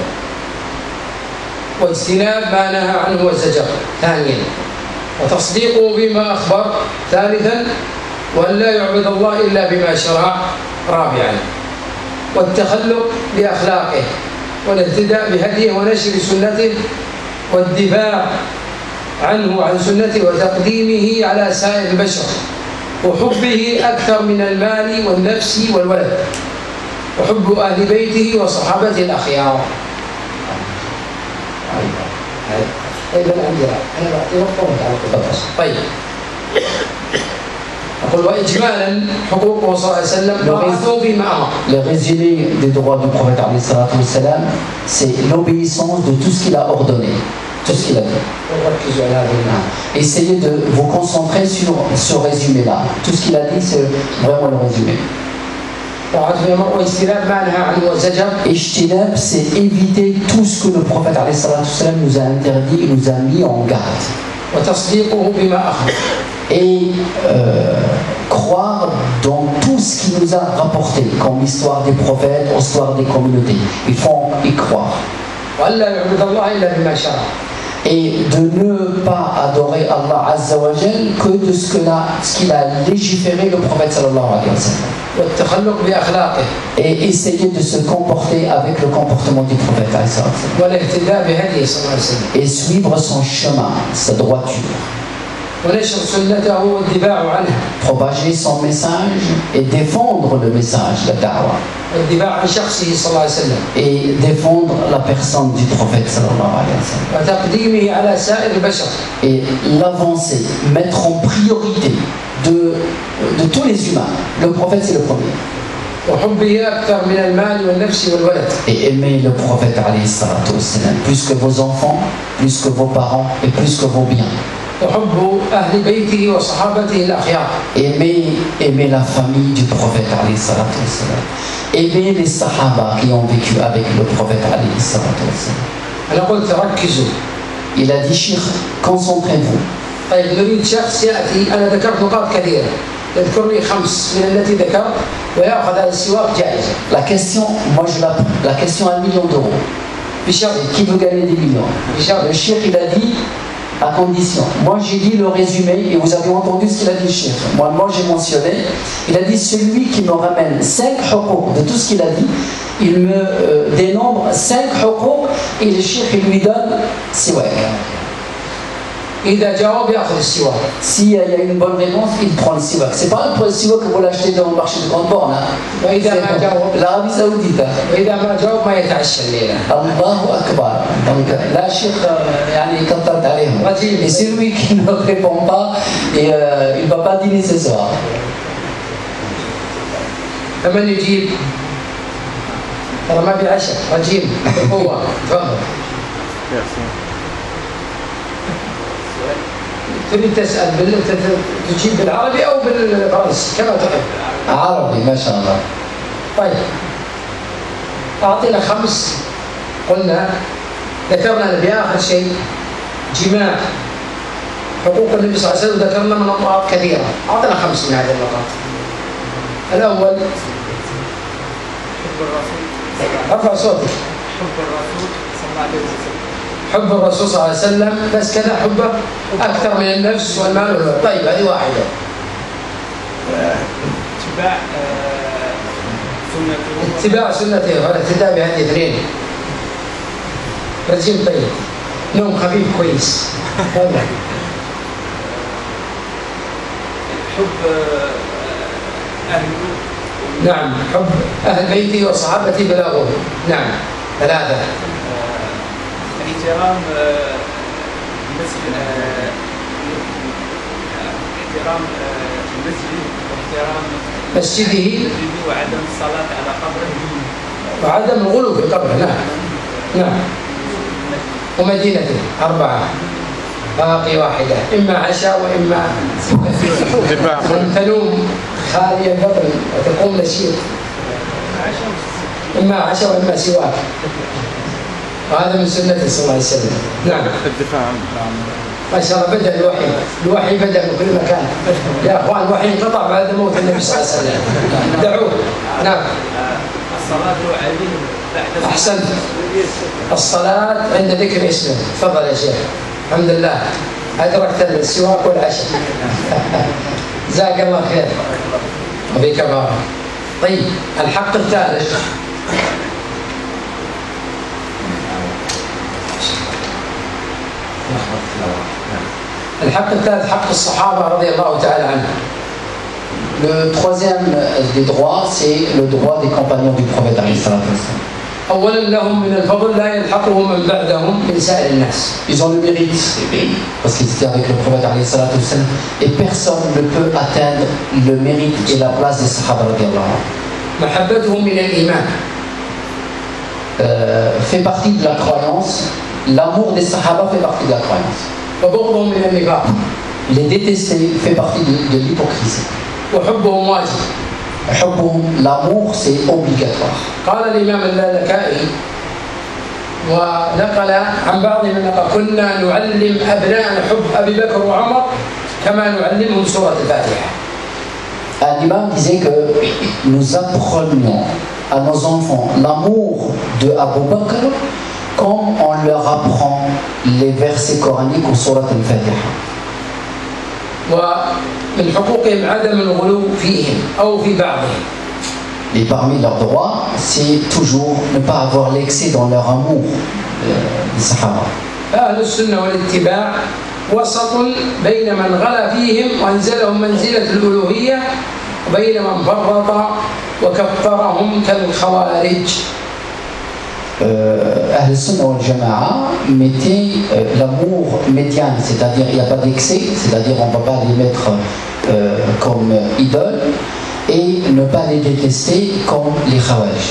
Speaker 2: واجتناب ما نهى عنه وزجر ثانيا، وتصديقه بما أخبر ثالثا، وأن لا يعبد الله إلا بما شرع رابعا، والتخلق بأخلاقه والاهتداء بهديه ونشر سنته والدفاع عنه وعن سنته وتقديمه على سائر البشر وحبه أكثر من المال والنفس والولد وحب أهل بيته وصحابته الأخيار. طيب أنا عندي أنا بعطي نقطة. طيب أقول وإجمالا حقوقه صلى الله عليه وسلم طاعته فيما أمر.
Speaker 3: Le résumé des droits du prophète alayhi salatu wassalam, c'est l'obéissance de tout ce qu'il a ordonné, tout ce qu'il a dit. Essayez de vous concentrer sur ce résumé-là. Tout ce qu'il a dit, c'est vraiment le résumé. Ijtinab, c'est éviter tout ce que le prophète alayhi salatu wassalam nous a interdit et nous a mis en garde. Et euh, croire dans tout ce qu'il nous a rapporté, comme l'histoire des prophètes, l'histoire des communautés. Il faut y croire. Et de ne pas adorer Allah Azza wa Jal que de ce qu'il a, ce qu'il a légiféré le prophète sallallahu alayhi wa sallam. Et essayer de se comporter avec le comportement du prophète sallallahu alayhi wa sallam. Et suivre son chemin, sa droiture. Propager son message et défendre le message, la da'wa. Et défendre la personne du prophète sallallahu alayhi wa sallam. Et l'avancer, mettre en priorité de, de tous les humains. Le prophète c'est le premier.
Speaker 2: وحبه أكثر من المال والنفس والولد.
Speaker 3: Et aimez le prophète alayhi salatu wassalam, plus que vos enfants, plus que vos parents et plus que vos biens.
Speaker 2: وحب أهل بيته وصحابته الأخيار.
Speaker 3: Aimez, aimez la famille du prophète alayhi salatu wassalam. Aimez les sahaba qui ont vécu avec le prophète alayhi salatu wassalam.
Speaker 2: أنا قلت ركزوا.
Speaker 3: Il a dit, Cheikh, concentrez-vous.
Speaker 2: طيب نريد شخص يأتي، أنا ذكرت نقاط كثيرة، يذكر لي خمس من التي ذكرت ويأخذ هذا السواق جائزة.
Speaker 3: La question, moi je la, la question à un million d'euros. Qui veut gagner des millions? Le Cheikh, il a dit, à condition. Moi j'ai dit le résumé et vous avez entendu ce qu'il a dit, Cheikh. Moi, moi j'ai mentionné, il a dit celui qui me ramène cinq huquq de tout ce qu'il a dit, il me euh, dénombre cinq huquq et le Cheikh il lui donne siwak. S'il y a une bonne réponse, il prend le siwak. C'est pas le siwak que vous l'achetez dans le marché de grande borne. Hein. L'Arabie Saoudite. Allahu Akbar. Donc là, Cheikh, il cantate alayhim. Et c'est lui qui ne répond pas et euh, il ne va pas dîner ce soir.
Speaker 2: فمن يجيب؟ ترى ما في عشاء، رجيم بقوة. تفضل. تريد تسأل بال... تجيب بالعربي أو بالفرنسي كما تحب؟
Speaker 3: عربي ما شاء الله.
Speaker 2: طيب أعطينا خمس، قلنا ذكرنا بآخر شيء جماع حقوق النبي صلى الله عليه وسلم، ذكرنا من نقاط كثيرة، أعطينا خمس من هذه النقاط. الأول
Speaker 4: حب الرسول،
Speaker 2: ارفع صوتك.
Speaker 4: حب الرسول صلى الله عليه وسلم.
Speaker 2: حب الرسول صلى الله عليه وسلم، بس كذا حبه أكثر من النفس والمال والولد. طيب هذه واحدة.
Speaker 4: اتباع سنته.
Speaker 2: اتباع سنته والاقتداء بهذه الاثنين. رجيم طيب. نوم خفيف كويس. هذا.
Speaker 4: حب أهل
Speaker 2: نعم، حب أهل بيتي وصحابتي بلا غول. نعم. ثلاثة.
Speaker 4: احترام احترام المسجد واحترام
Speaker 2: مسجده
Speaker 4: وعدم الصلاة على قبره
Speaker 2: وعدم الغلو في قبره. نعم نعم. ومدينته. أربعة. باقي واحدة، إما عشاء وإما أن تنوم خالي البطن وتقوم نشيط. إما عشاء وإما سواك. وهذا من سنته صلى الله عليه وسلم. نعم.
Speaker 4: الدفاع
Speaker 2: ما شاء الله بدأ الوحي، الوحي بدأ من كل مكان. يا أخوان الوحي انقطع بعد موت النبي صلى الله عليه وسلم. دعوه. نعم.
Speaker 4: الصلاة عليه بعد.
Speaker 2: أحسنت. الصلاة عند ذكر اسمه. تفضل يا شيخ. الحمد لله أدركت السواك والعشاء. جزاك الله خير وبك بارك. طيب الحق الثالث الحق الثالث حق الصحابة رضي الله تعالى عنهم.
Speaker 3: Le troisième des droits, c'est le droit des compagnons du prophète alayhi salatu wassalam.
Speaker 2: أولا لهم من الفضل لا يلحقهم من بعدهم من سائر الناس.
Speaker 3: Ils ont le mérite parce qu'ils étaient avec le prophète alayhi salatu wassalam et personne ne peut atteindre le mérite et la place des sahaba radiyallahu anhum.
Speaker 2: محبتهم من الإيمان.
Speaker 3: Euh, fait partie de la croyance. L'amour des sahaba fait partie de la croyance.
Speaker 2: وبغضهم من النفاق.
Speaker 3: Les détester fait partie de, de l'hypocrisie.
Speaker 2: وحبهم واجب.
Speaker 3: L'amour, c'est obligatoire.
Speaker 2: قال الإمام اللالكائي ونقل عن بعض من نقل كنا نعلم أبناءنا حب أبي بكر وعمر كما نعلمهم سورة الفاتحة.
Speaker 3: Un imam disait que nous apprenions à nos enfants l'amour de Abu Bakr comme on leur apprend les versets coraniques ou surat al-Fatiha.
Speaker 2: ومن حقوقهم عدم الغلو فيهم أو في بعضهم.
Speaker 3: Et parmi leurs droits, c'est toujours ne pas avoir l'excès dans leur amour des Sahaba.
Speaker 2: أهل السنة والاتباع وسط بين من غلا فيهم وأنزلهم منزلة الألوهية وبين من فرط وكفرهم كالخوارج.
Speaker 3: Euh, Ahl-Sunnah wal Jama'a mettait euh, l'amour médiane, c'est-à-dire il n'y a pas d'excès, c'est-à-dire on ne va pas les mettre euh, comme idoles, et ne pas les détester comme les Khawarij.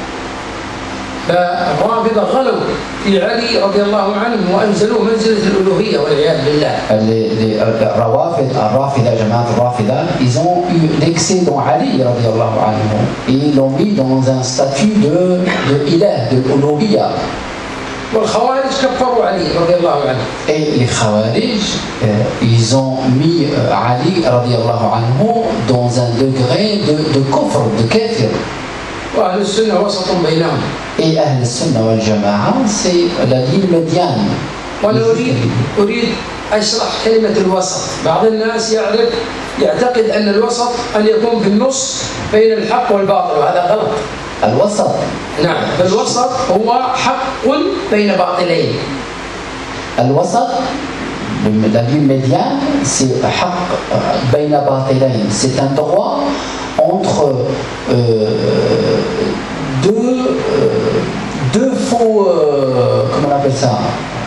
Speaker 2: فالرافضة غلوا في علي رضي الله عنه وأنزلوه منزلة الألوهية والعياذ بالله.
Speaker 3: Les, les Rawafid, Rafida, Jamaat Rafida, ils ont eu l'excès dans Ali radiallahu anhu et ils l'ont mis dans un statut de, de ilah, de uluhiyya.
Speaker 2: والخوارج كفروا علي رضي الله عنه.
Speaker 3: Et les Khawarij, euh, ils ont mis euh, Ali radiallahu anhu dans un degré de, de kufr, de kafir.
Speaker 2: وأهل السنة وسط بينهم.
Speaker 3: Et Ahl al-Sunnah wal Jama'a, c'est la ligne médiane.
Speaker 2: وأنا أريد أريد أشرح كلمة الوسط. بعض الناس يعرف يعتقد أن الوسط أن يكون في النص بين الحق والباطل وهذا غلط.
Speaker 3: الوسط.
Speaker 2: نعم، الوسط هو حق بين باطلين.
Speaker 3: الوسط, la ligne médiane, c'est حق بين باطلين. C'est un droit entre euh, deux, euh, deux faux, euh, comment on appelle ça,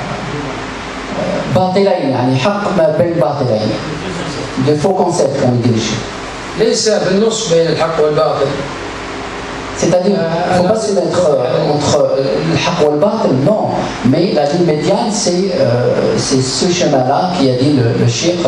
Speaker 3: باطلين, يعني حق ما بين باطلين, deux faux concepts qu'on dirige.
Speaker 2: ليس في النص بين الحق والباطل.
Speaker 3: C'est-à-dire, il ne faut pas se mettre entre le haqq et le batil, non. Mais la ligne médiane, c'est euh, ce chemin-là qui a dit le, le cheikh.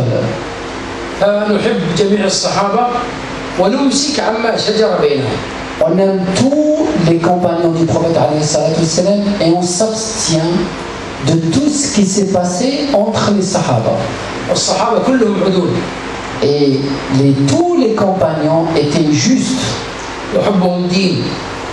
Speaker 2: فنحب جميع الصحابة ونمسك عما شجر بينهم.
Speaker 3: On aime tous les compagnons du prophète alayhi salatu wassalam et on s'abstient de tout ce qui s'est passé entre les sahaba.
Speaker 2: والصحابة كلهم عدول.
Speaker 3: Et les, tous les compagnons étaient justes.
Speaker 2: وحبهم دين.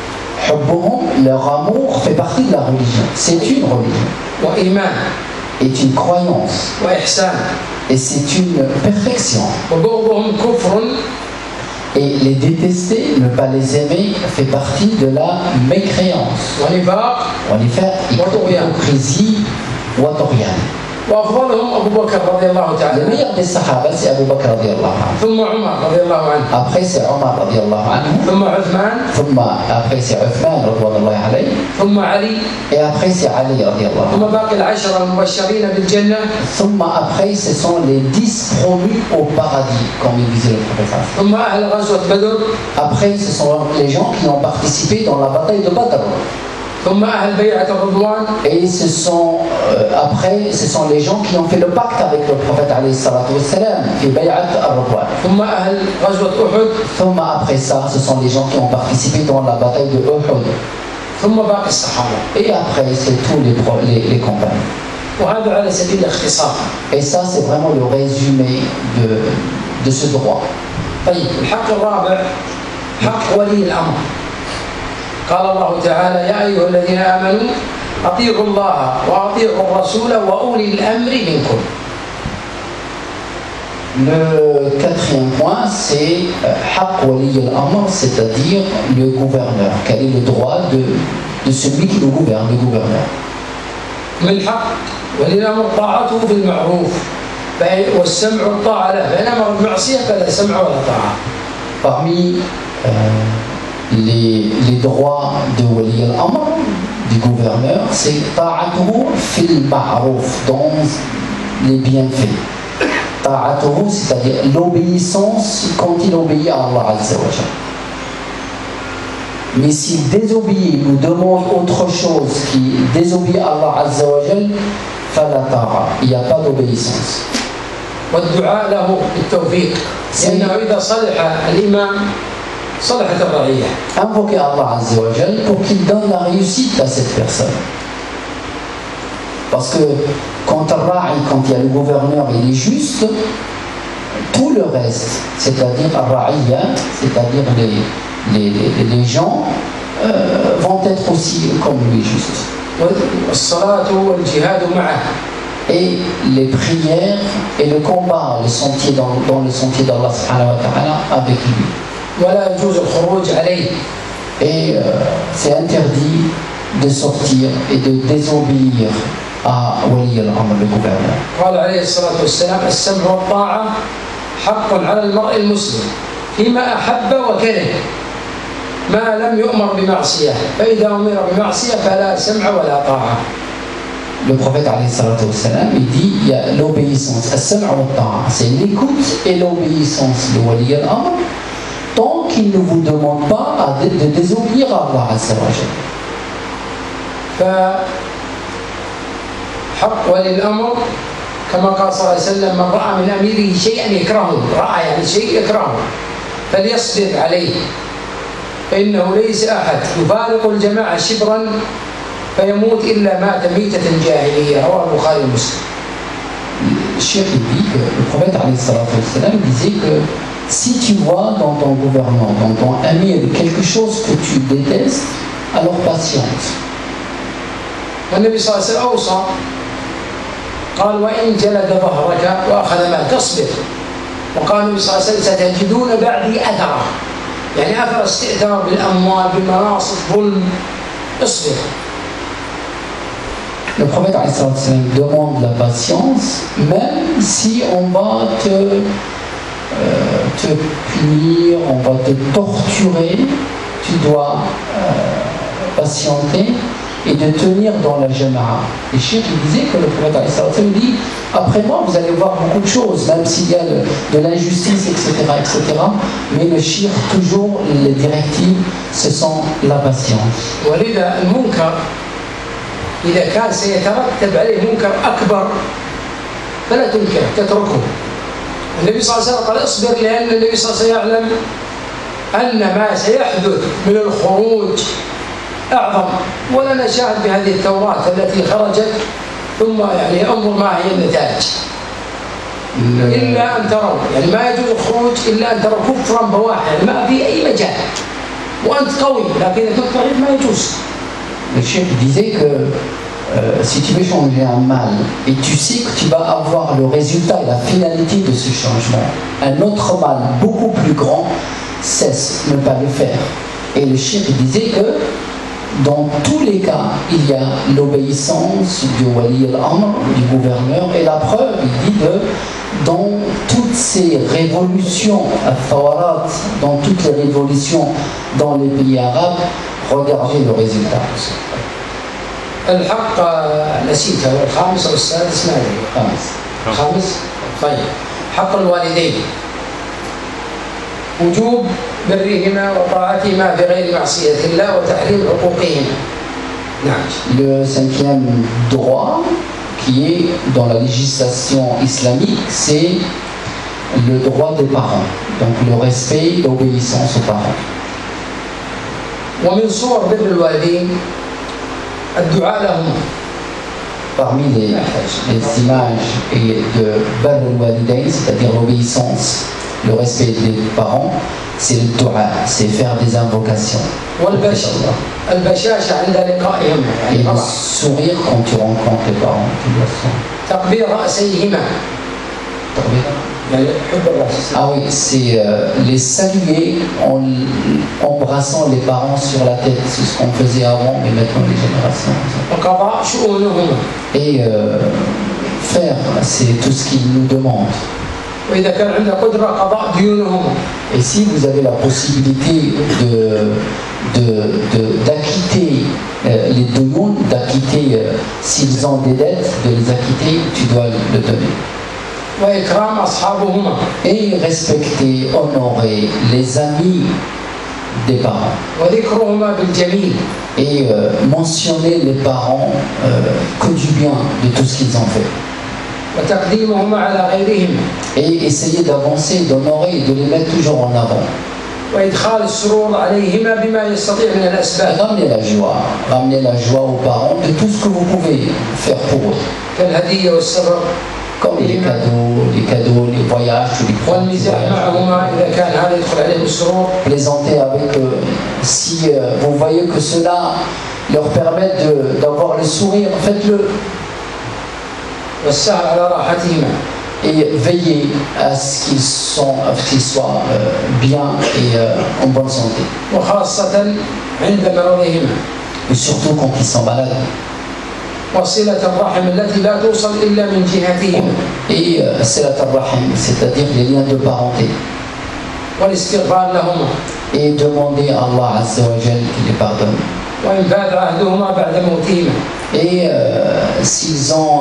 Speaker 3: حبهم, leur amour fait partie de la religion. C'est une religion.
Speaker 2: وإيمان.
Speaker 3: Est une croyance.
Speaker 2: وإحسان.
Speaker 3: Et c'est une perfection.
Speaker 2: وبغضهم كفر.
Speaker 3: Et les détester, ne pas les aimer, fait partie de la mécréance.
Speaker 2: ونفاق.
Speaker 3: ونفاق, hypocrisie, وطغيان.
Speaker 2: وأفضلهم أبو بكر رضي الله تعالى.
Speaker 3: Le meilleur des sahaba, c'est Abu Bakr radiallahu anhu.
Speaker 2: ثم عمر رضي الله عنه.
Speaker 3: Après, c'est Omar radiallahu anhu.
Speaker 2: ثم عثمان.
Speaker 3: ثم après, c'est Uthman radouanullahi alayhi.
Speaker 2: ثم علي.
Speaker 3: Et après, c'est Ali radiallahu anhu.
Speaker 2: ثم باقي العشرة المبشرين بالجنة.
Speaker 3: ثم après, ce sont les dix promus au paradis, comme il disait le prophète.
Speaker 2: ثم أهل غزوة بدر.
Speaker 3: Après, ce sont les gens qui ont participé dans la bataille de Badr.
Speaker 2: ثم أهل بيعة الرضوان.
Speaker 3: Et ce sont, euh, après, ce sont les gens qui ont fait le pacte avec le prophète alayhi salatu wassalam, في بيعة الرضوان.
Speaker 2: ثم أهل غزوة أحد.
Speaker 3: ثم après ça, ce sont les gens qui ont participé dans la bataille de Uhud.
Speaker 2: ثم باقي الصحابة.
Speaker 3: Et après, c'est tous les, les, les compagnons.
Speaker 2: وهذا على سبيل الاختصار.
Speaker 3: Et ça, c'est vraiment le résumé de, de ce droit.
Speaker 2: طيب، الحق الرابع حق ولي الأمر. قال الله تعالى: يا أيها الذين آمنوا أطيعوا الله وأطيعوا الرسول وأولي الأمر منكم.
Speaker 3: Le quatrième point, c'est haqq wali al-amr, c'est-à-dire le gouverneur. Quel est le droit de, de celui qui le gouverne, le gouverneur?
Speaker 2: من حق ولي الأمر طاعته في المعروف والسمع والطاعة له، فإن أمر بالمعصية فلا سمع ولا طاعة.
Speaker 3: Parmi euh, les, les droits de wali al-amr, du gouverneur, c'est ta'atuhu fil ma'rouf, dans les bienfaits. Ta'atuhu, c'est-à-dire l'obéissance quand il obéit à Allah Azza wa Jalla. Mais s'il désobéit, nous demande autre chose qui désobéit à Allah Azza wa Jalla, fala ta'a, il n'y a pas d'obéissance.
Speaker 2: والدعاء له بالتوفيق، لأنه إذا صلح الإمام صلحت الرعية.
Speaker 3: Invoquer Allah Azza wa Jalla pour qu'il donne la réussite à cette personne. Parce que quand Ar-Ra'i, quand il y a le gouverneur, il est juste, tout le reste, c'est-à-dire Ar-Ra'iyya, c'est-à-dire les, les, les, les gens, euh, vont être aussi comme lui juste.
Speaker 2: والصلاة والجهاد معه.
Speaker 3: Et les prières et le combat, le sentier dans, dans le sentier d'Allah subhanahu wa ta'ala avec lui.
Speaker 2: ولا يجوز الخروج عليه.
Speaker 3: Et euh, c'est interdit de sortir et de désobéir à wali al-amr, le gouverneur.
Speaker 2: قال عليه الصلاة والسلام: السمع والطاعة حق على المرء المسلم فيما أحب وكره ما لم يؤمر بمعصية، فإذا أمر بمعصية فلا سمع ولا طاعة.
Speaker 3: Le prophète alayhi salatu wassalam, il dit il y a l'obéissance, as-sam' wa ta'a, c'est l'écoute et l'obéissance de wali al-amr tant qu'il ne vous demande pas de, de désobéir à Allah Azza wa Jal.
Speaker 2: فحق ولي الأمر كما قال صلى الله عليه وسلم من رأى من أميره شيئا يكرهه، رأى يعني شيء يكرهه فليصبر عليه فإنه ليس أحد يفارق الجماعة شبرا فيموت إلا مات ميتة جاهلية. رواه البخاري ومسلم.
Speaker 3: Le Cheikh dit que le prophète alayhi salatu wa sallam disait que si tu vois dans ton gouvernement, dans ton amir, quelque chose que tu détestes, alors patiente.
Speaker 2: النبي صلى الله عليه وسلم أوصى قال وإن جلد ظهرك وأخذ ما تصبر. وقال النبي صلى الله عليه وسلم ستجدون بعدي أثرا، يعني أثر استئثار بالأموال بالمناصب ظلم، اصبر.
Speaker 3: Le prophète alayhi salatu wa sallam demande la patience, même si on va te, euh, te punir, on va te torturer, tu dois euh, patienter et de tenir dans la jama'a. Et Cheikh disait que le prophète alayhi salatu wa sallam dit après moi vous allez voir beaucoup de choses, même s'il y a le, de l'injustice, et cetera, et cetera. Mais le Cheikh, toujours les directives, ce sont la patience.
Speaker 2: ولذا المنكر إذا كان سيترتب عليه منكر أكبر فلا تنكره، تتركه. النبي صلى الله عليه وسلم قال اصبر لأن النبي صلى الله عليه وسلم يعلم أن ما سيحدث من الخروج أعظم. ولنا شاهد بهذه التوراة التي خرجت ثم يعني انظر ما هي النتائج. إلا أن تروا، يعني ما يجوز الخروج إلا أن تروا كفرا بواحا، يعني ما في أي مجال وأنت قوي، لكن إذا كنت ضعيف ما يجوز.
Speaker 3: Le chef disait que euh, si tu veux changer un mal et tu sais que tu vas avoir le résultat et la finalité de ce changement, un autre mal beaucoup plus grand, cesse de ne pas le faire. Et le chef disait que dans tous les cas, il y a l'obéissance du wali al-amr, du gouverneur, et la preuve, il dit que dans toutes ces révolutions, dans toutes les révolutions dans les pays arabes, regardez le résultat.
Speaker 2: الحق نسيته الخامس أو السادس ما أدري.
Speaker 3: خامس.
Speaker 2: خامس. طيب. حق الوالدين. وجوب برهما وطاعتهما بغير معصية الله وتحريم حقوقهما. نعم.
Speaker 3: Le cinquième droit qui est dans la législation islamique, c'est le droit des parents. Donc le respect et l'obéissance aux parents.
Speaker 2: ومن صور بر الوالدين الدعاء لهما.
Speaker 3: Parmi les, les images et de bar al-walidayn, c'est-à-dire l'obéissance, le respect des parents, c'est le dua, c'est faire des invocations.
Speaker 2: والبشاشة عند لقائهما.
Speaker 3: Et le sourire quand tu rencontres les parents.
Speaker 2: تقبيل رأسيهما.
Speaker 3: Ah oui, c'est euh, les saluer en embrassant les parents sur la tête. C'est ce qu'on faisait avant, mais maintenant les générations. Et euh, faire, c'est tout ce qu'ils nous demandent. Et si vous avez la possibilité de, de, de, d'acquitter euh, les demandes, d'acquitter, euh, s'ils ont des dettes, de les acquitter, tu dois le donner. Et respecter, honorer les amis des parents. Et euh, mentionner les parents euh, que du bien de tout ce qu'ils ont fait. Et essayer d'avancer, d'honorer, de les mettre toujours en avant. Ramener la joie, ramener la joie aux parents de tout ce que vous pouvez faire pour eux. Comme les cadeaux, les cadeaux, les voyages, les voyages. Plaisanter avec eux. Si euh, vous voyez que cela leur permet de, d'avoir le sourire, faites-le. Et veillez à ce qu'ils, sont, qu'ils soient euh, bien et euh, en bonne santé. Et surtout quand ils sont malades. Et euh, silat al-rahim, c'est-à-dire les liens de parenté. Et demander à Allah Azza wa Jal qu'il les pardonne. Et euh, s'ils ont,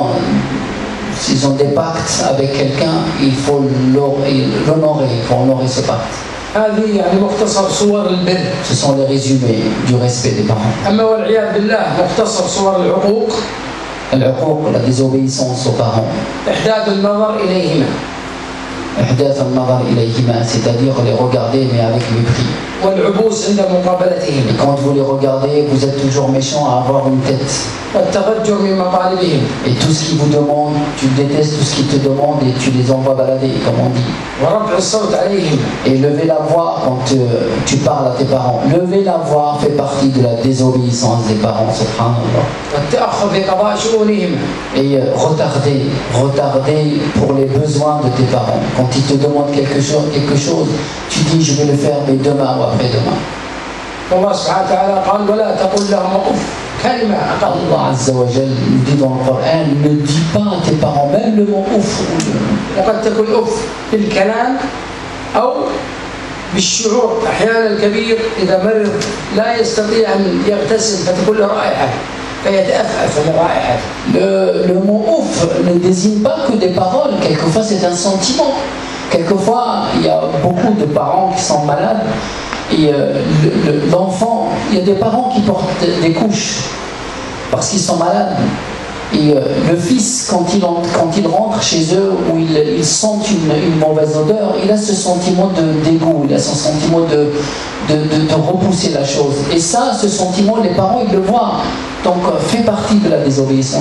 Speaker 3: s'ils ont des pactes avec quelqu'un, il faut l'honorer, il faut honorer ce pacte.
Speaker 2: هذه يعني مختصر صور البر.
Speaker 3: Ce sont les résumés du respect des parents.
Speaker 2: أما والعياذ بالله مختصر صور العقوق.
Speaker 3: العقوق, la désobéissance aux parents.
Speaker 2: إحداث النظر إليهما.
Speaker 3: إحداث النظر إليهما, c'est-à-dire les regarder mais avec mépris.
Speaker 2: والعبوس عند مقابلتهما.
Speaker 3: Et quand vous les regardez, vous êtes toujours méchant à avoir une tête.
Speaker 2: والتفجر من مطالبهم.
Speaker 3: Et tout ce qu'ils vous demandent, tu détestes tout ce qu'ils te demandent et tu les envoies balader, comme on dit.
Speaker 2: ورفع الصوت عليهم.
Speaker 3: Et lever la voix quand euh, tu parles à tes parents. Lever la voix fait partie de la désobéissance des parents, subhanallah.
Speaker 2: والتأخر في قضاء شؤونهم.
Speaker 3: Et euh, retarder, retarder pour les besoins de tes parents. Quand ils te demandent quelque chose, quelque chose, tu dis je vais le faire mais demain ou après-demain.
Speaker 2: والله سبحانه وتعالى قال ولا تقل لهم أف كلمة.
Speaker 3: Allah Azza wa Jal nous dit dans le Coran, ne dis pas à tes parents même le mot ouf.
Speaker 2: وقد تكون أف بالكلام أو بالشعور. أحيانا الكبير إذا مرض لا يستطيع أن يغتسل فتكون له رائحة فيتأفأف من رائحته.
Speaker 3: Le, le mot ouf ne désigne pas que des paroles, quelquefois c'est un sentiment. Quelquefois il y a beaucoup de parents qui sont malades et euh, le, le, l'enfant, il y a des parents qui portent des couches parce qu'ils sont malades. Et euh, le fils, quand il, en, quand il rentre chez eux où il, il sent une, une mauvaise odeur, il a ce sentiment de dégoût, il a ce sentiment de, de, de, de repousser la chose. Et ça, ce sentiment, les parents, ils le voient. Donc, euh, fait partie de la désobéissance.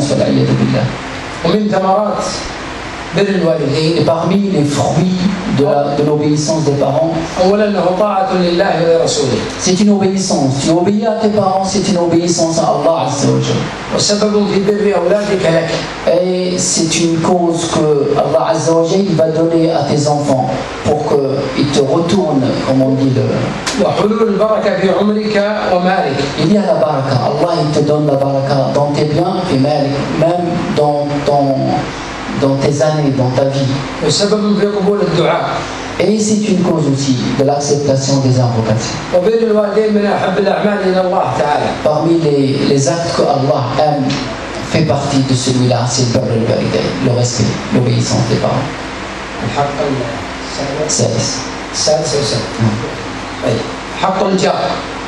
Speaker 2: ومن ثمرات بر الوالدين.
Speaker 3: Et parmi les fruits de, la, de l'obéissance des parents,
Speaker 2: أولا أنه طاعة لله ولرسوله.
Speaker 3: c'est une obéissance. Tu obéis à tes parents, c'est une obéissance à Allah Azza wa Jal.
Speaker 2: وسبب في بر أولادك لك.
Speaker 3: Et c'est une cause que Allah Azza wa Jal va donner à tes enfants pour qu'ils te retournent, comme on dit, le...
Speaker 2: وحلول البركة في عمرك ومالك.
Speaker 3: Il y a la baraka. Allah il te donne la baraka dans tes biens et même dans, ton, dans tes années, dans ta vie.
Speaker 2: وسبب في قبول الدعاء.
Speaker 3: Et c'est une cause aussi de l'acceptation des invocations.
Speaker 2: وبر الوالدين من أحب الأعمال إلى الله تعالى.
Speaker 3: Parmi les, les actes que Allah aime, fait partie de celui-là, c'est le birr al-walidayn, le respect, l'obéissance des parents.
Speaker 2: الحق
Speaker 3: السادس.
Speaker 2: السادس والسابع. طيب. حق الجار.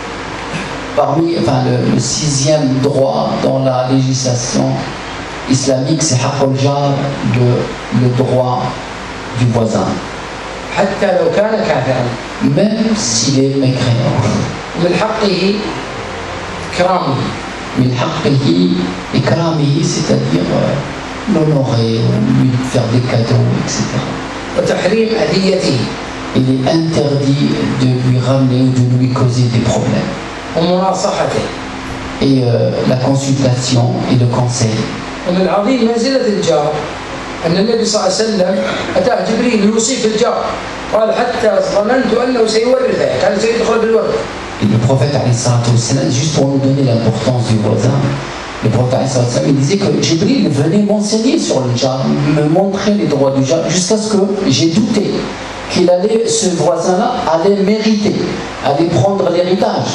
Speaker 3: Parmi, enfin, le, le sixième droit dans la législation islamique, c'est haqq al-jar, le, le droit du voisin.
Speaker 2: حتى لو كان كافرا.
Speaker 3: Même s'il est mécréant.
Speaker 2: من حقه إكرامه.
Speaker 3: من حقه إكرامه, c'est-à-dire euh, l'honorer, lui faire des cadeaux, et cetera.
Speaker 2: وتحريم أذيته.
Speaker 3: Il est interdit de lui ramener ou de lui causer des problèmes.
Speaker 2: ومناصحته.
Speaker 3: Et euh, la consultation et le conseil.
Speaker 2: ومن عظيم منزلة الجار أن النبي صلى الله عليه وسلم أتاه جبريل يوصي في الجار قال حتى ظننت أنه سيورثه كان سيدخل بالورث.
Speaker 3: Et le prophète, juste pour nous donner l'importance du voisin, le prophète il disait que Jibril venait m'enseigner sur le jar, me montrer les droits du jar, jusqu'à ce que j'ai douté qu'il allait, ce voisin-là allait mériter, allait prendre l'héritage.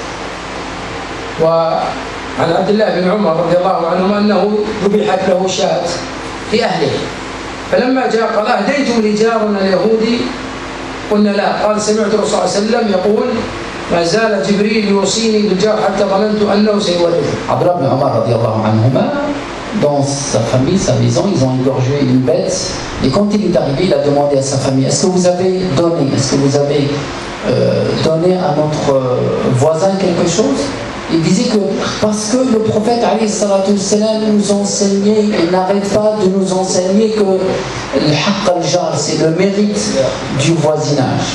Speaker 2: وعن عبد الله بن عمر رضي الله عنهما أنه ذبحت له شاة في أهله فلما جاء قال أهديتم لجارنا اليهودي قلنا لا قال سمعت الرسول صلى الله عليه وسلم يقول ما زال جبريل يوصيني بالجار حتى ظننت أنه سيورثه.
Speaker 3: Abdullah ibn Umar radiyallahu anhuma, dans sa famille, sa maison, ils ont égorgé une bête et quand il est arrivé, il a demandé à sa famille, est-ce que vous avez donné, est-ce que vous avez euh, donné à notre voisin quelque chose? Il disait que parce que le prophète alayhi salatu wassalam nous enseignait, il n'arrête pas de nous enseigner que le haqq al-jar, c'est le mérite du voisinage.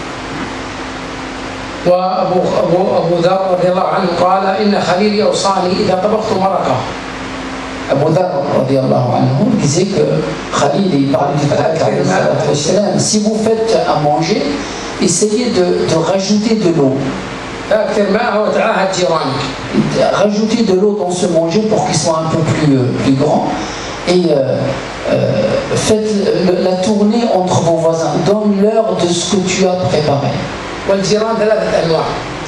Speaker 2: وأبو أبو أبو ذر رضي الله عنه قال إن خليلي أوصاني إذا طبخت مرقة.
Speaker 3: Abu Dharr radiyallahu anhu disait que Khalil, il parlait du prophète alayhi salatu wassalam, si vous faites à manger, essayez de, de rajouter de l'eau. Rajoutez de l'eau dans ce manger pour qu'il soit un peu plus, plus grand et euh, euh, faites le, la tournée entre vos voisins. Donne-leur de ce que tu as préparé. Et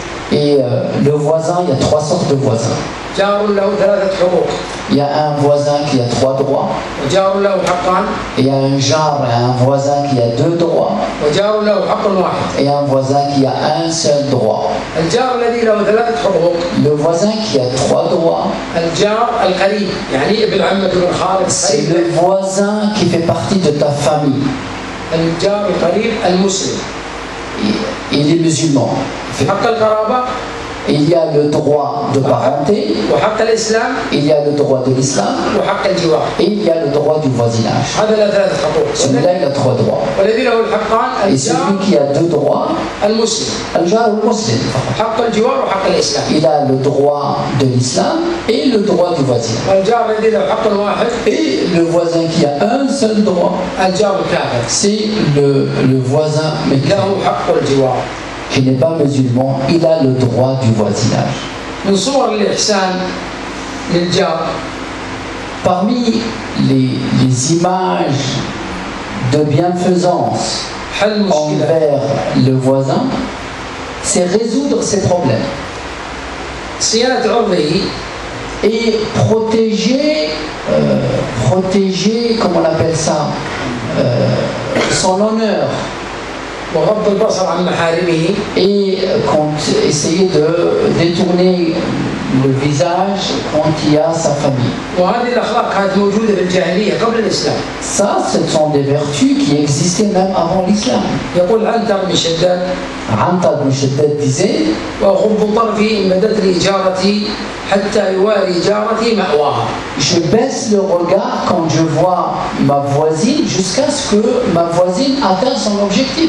Speaker 3: Et euh, le voisin, il y a trois sortes de voisins.
Speaker 2: جار له ثلاثة حقوق.
Speaker 3: Il y a un voisin qui a trois droits.
Speaker 2: وجار له حقان.
Speaker 3: Et il y a un genre, un voisin qui a deux droits.
Speaker 2: وجار له حق واحد.
Speaker 3: Et un voisin qui a un seul droit.
Speaker 2: الجار الذي له ثلاثة حقوق.
Speaker 3: Le voisin qui a trois droits.
Speaker 2: الجار القريب يعني ابن عمك ابن خالك.
Speaker 3: C'est le voisin qui fait partie de ta famille.
Speaker 2: الجار القريب المسلم.
Speaker 3: Il est musulman.
Speaker 2: حق القرابة.
Speaker 3: Il y a le droit de parenté,
Speaker 2: وحق الإسلام.
Speaker 3: il y a le droit de l'islam,
Speaker 2: وحق الجوار.
Speaker 3: et il y a le droit du voisinage.
Speaker 2: هذا له ثلاثة حقوق.
Speaker 3: Celui-là, il a trois droits.
Speaker 2: والذي له الحقان
Speaker 3: Et celui
Speaker 2: الجار
Speaker 3: qui a deux droits,
Speaker 2: المسلم.
Speaker 3: الجار المسلم.
Speaker 2: حق الجوار وحق الإسلام.
Speaker 3: Il a le droit de l'islam et le droit du voisinage.
Speaker 2: والجار الذي له حق واحد.
Speaker 3: Et le voisin qui a un seul droit,
Speaker 2: الجار الكافر.
Speaker 3: c'est le, le voisin mécréant.
Speaker 2: له حق الجوار.
Speaker 3: Qui n'est pas musulman, il a le droit du voisinage.
Speaker 2: من صور الإحسان للجار.
Speaker 3: Parmi les, les images de bienfaisance
Speaker 2: حل مشكلة.
Speaker 3: envers le voisin, c'est résoudre ses problèmes
Speaker 2: صيانة عرضه.
Speaker 3: et protéger, euh, protéger, comment on appelle ça, euh, son honneur.
Speaker 2: وغض البصر عن محارمه.
Speaker 3: Et quand, essayer de détourner le visage quand il y a sa famille.
Speaker 2: وهذه الأخلاق كانت موجودة في الجاهلية قبل الإسلام.
Speaker 3: Ça, ce sont des vertus qui existaient même avant l'islam.
Speaker 2: يقول عنتر بن شداد.
Speaker 3: Antar bin Shaddad disait:
Speaker 2: وأغض طرفي إن بدت لي جارتي حتى يواري جارتي مأواها.
Speaker 3: Je baisse le regard quand je vois ma voisine jusqu'à ce que ma voisine atteigne son objectif.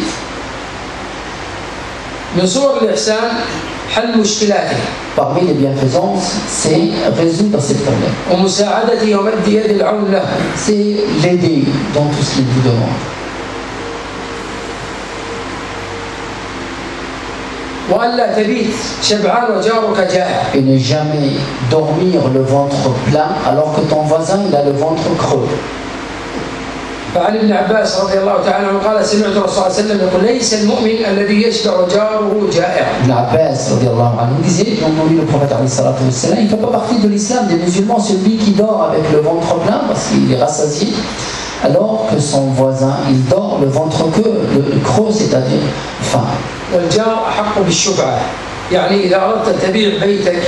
Speaker 2: من صور الإحسان حل مشكلاته.
Speaker 3: Parmi les bienfaisances, c'est résoudre ses problèmes.
Speaker 2: ومساعدته ومد يد العون له.
Speaker 3: C'est l'aider dans tout ce qu'il vous demande.
Speaker 2: وألا تبيت شبعان وجارك جائع.
Speaker 3: Et ne jamais dormir le ventre plein alors que ton voisin il a le ventre creux.
Speaker 2: فعن ابن عباس رضي الله تعالى عنه قال سمعت الرسول صلى الله عليه وسلم يقول ليس المؤمن الذي يشبع جاره جائع.
Speaker 3: Ibn Abbas radiallahu anhu disait, j'ai entendu le prophète alayhi salatu wassalam, il ne fait pas partie de l'islam des musulmans celui qui dort avec le ventre plein parce qu'il est rassasié, alors que son voisin il dort le ventre creux, le creux c'est-à-dire faim.
Speaker 2: والجار أحق بالشفعة. يعني إذا أردت أن تبيع بيتك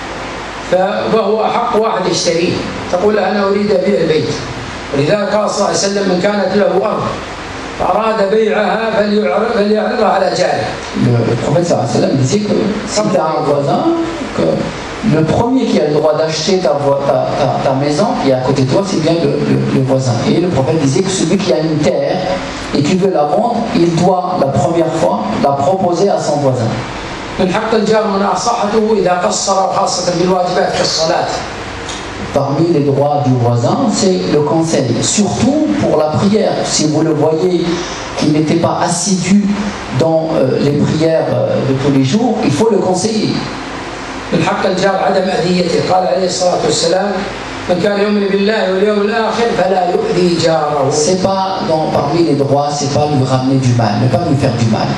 Speaker 2: فهو أحق واحد يشتريه. تقول أنا أريد أبيع البيت. ولذلك قال صلى الله عليه وسلم من كانت له أرض فأراد بيعها فليعرضها على جاره.
Speaker 3: Le prophète sallallahu alayhi wa sallam disait que si tu as un voisin, que le premier qui a le droit d'acheter ta, ta, ta, ta maison qui est à côté de toi, c'est bien le, le, le voisin. Et le prophète disait que celui qui a une terre et qui veut la vendre, il doit la première fois la proposer à son voisin.
Speaker 2: من حق الجار مناصحته إذا قصر خاصة بالواجبات كالصلاة.
Speaker 3: Parmi les droits du voisin, c'est le conseil, surtout pour la prière. Si vous le voyez qu'il n'était pas assidu dans euh, les prières euh, de tous les jours, il faut le conseiller.
Speaker 2: من حق الجار عدم أذيته. قال عليه الصلاة والسلام من كان يؤمن بالله واليوم الآخر فلا يؤذي جاره.
Speaker 3: C'est pas dans, parmi les droits, c'est pas lui ramener du mal, ne pas lui faire du mal.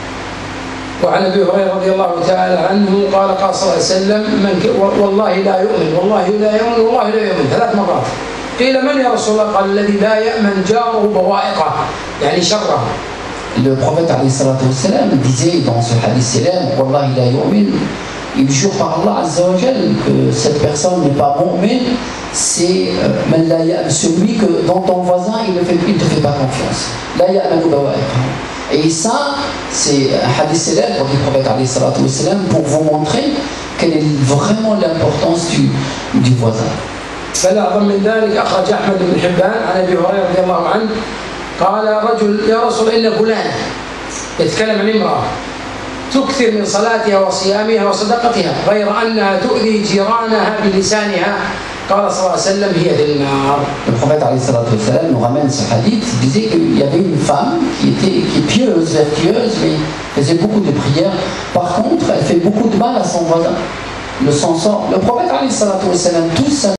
Speaker 2: وعن ابي هريره رضي الله تعالى عنه قال قال صلى الله عليه وسلم من والله لا يؤمن والله لا يؤمن والله لا يؤمن ثلاث مرات. قيل من يا رسول الله؟ قال الذي لا يأمن جاره بوائقه يعني شره.
Speaker 3: Le prophète alayhi salatu wassalam disait dans ce hadith célèbre, Wallahi la yu'min, il jure par Allah azza wa jal que cette personne n'est pas mu'min, c'est euh, celui que dans ton voisin il ne fait, il te fait pas confiance. La ya'manu bawa'iqah. Et ça, c'est un hadith célèbre du prophète alayhi salatu wassalam pour vous montrer quelle est vraiment l'importance du, du voisin.
Speaker 2: فلا من ذلك أخرج أحمد بن حبان عن أبي هريرة رضي الله عنه قال رجل يا رسول إن فلان يتكلم عن امرأة تكثر من صلاتها وصيامها وصدقتها غير أنها تؤذي جيرانها بلسانها قال صلى الله عليه وسلم هي في النار.
Speaker 3: Le prophète alayhi salatu wassalam nous ramène ce hadith, il disait qu'il y avait une femme qui était qui est pieuse, vertueuse, mais faisait beaucoup de prières. Par contre, elle fait beaucoup de mal à son voisin. Le sang sort. Le prophète alayhi salatu wassalam, tous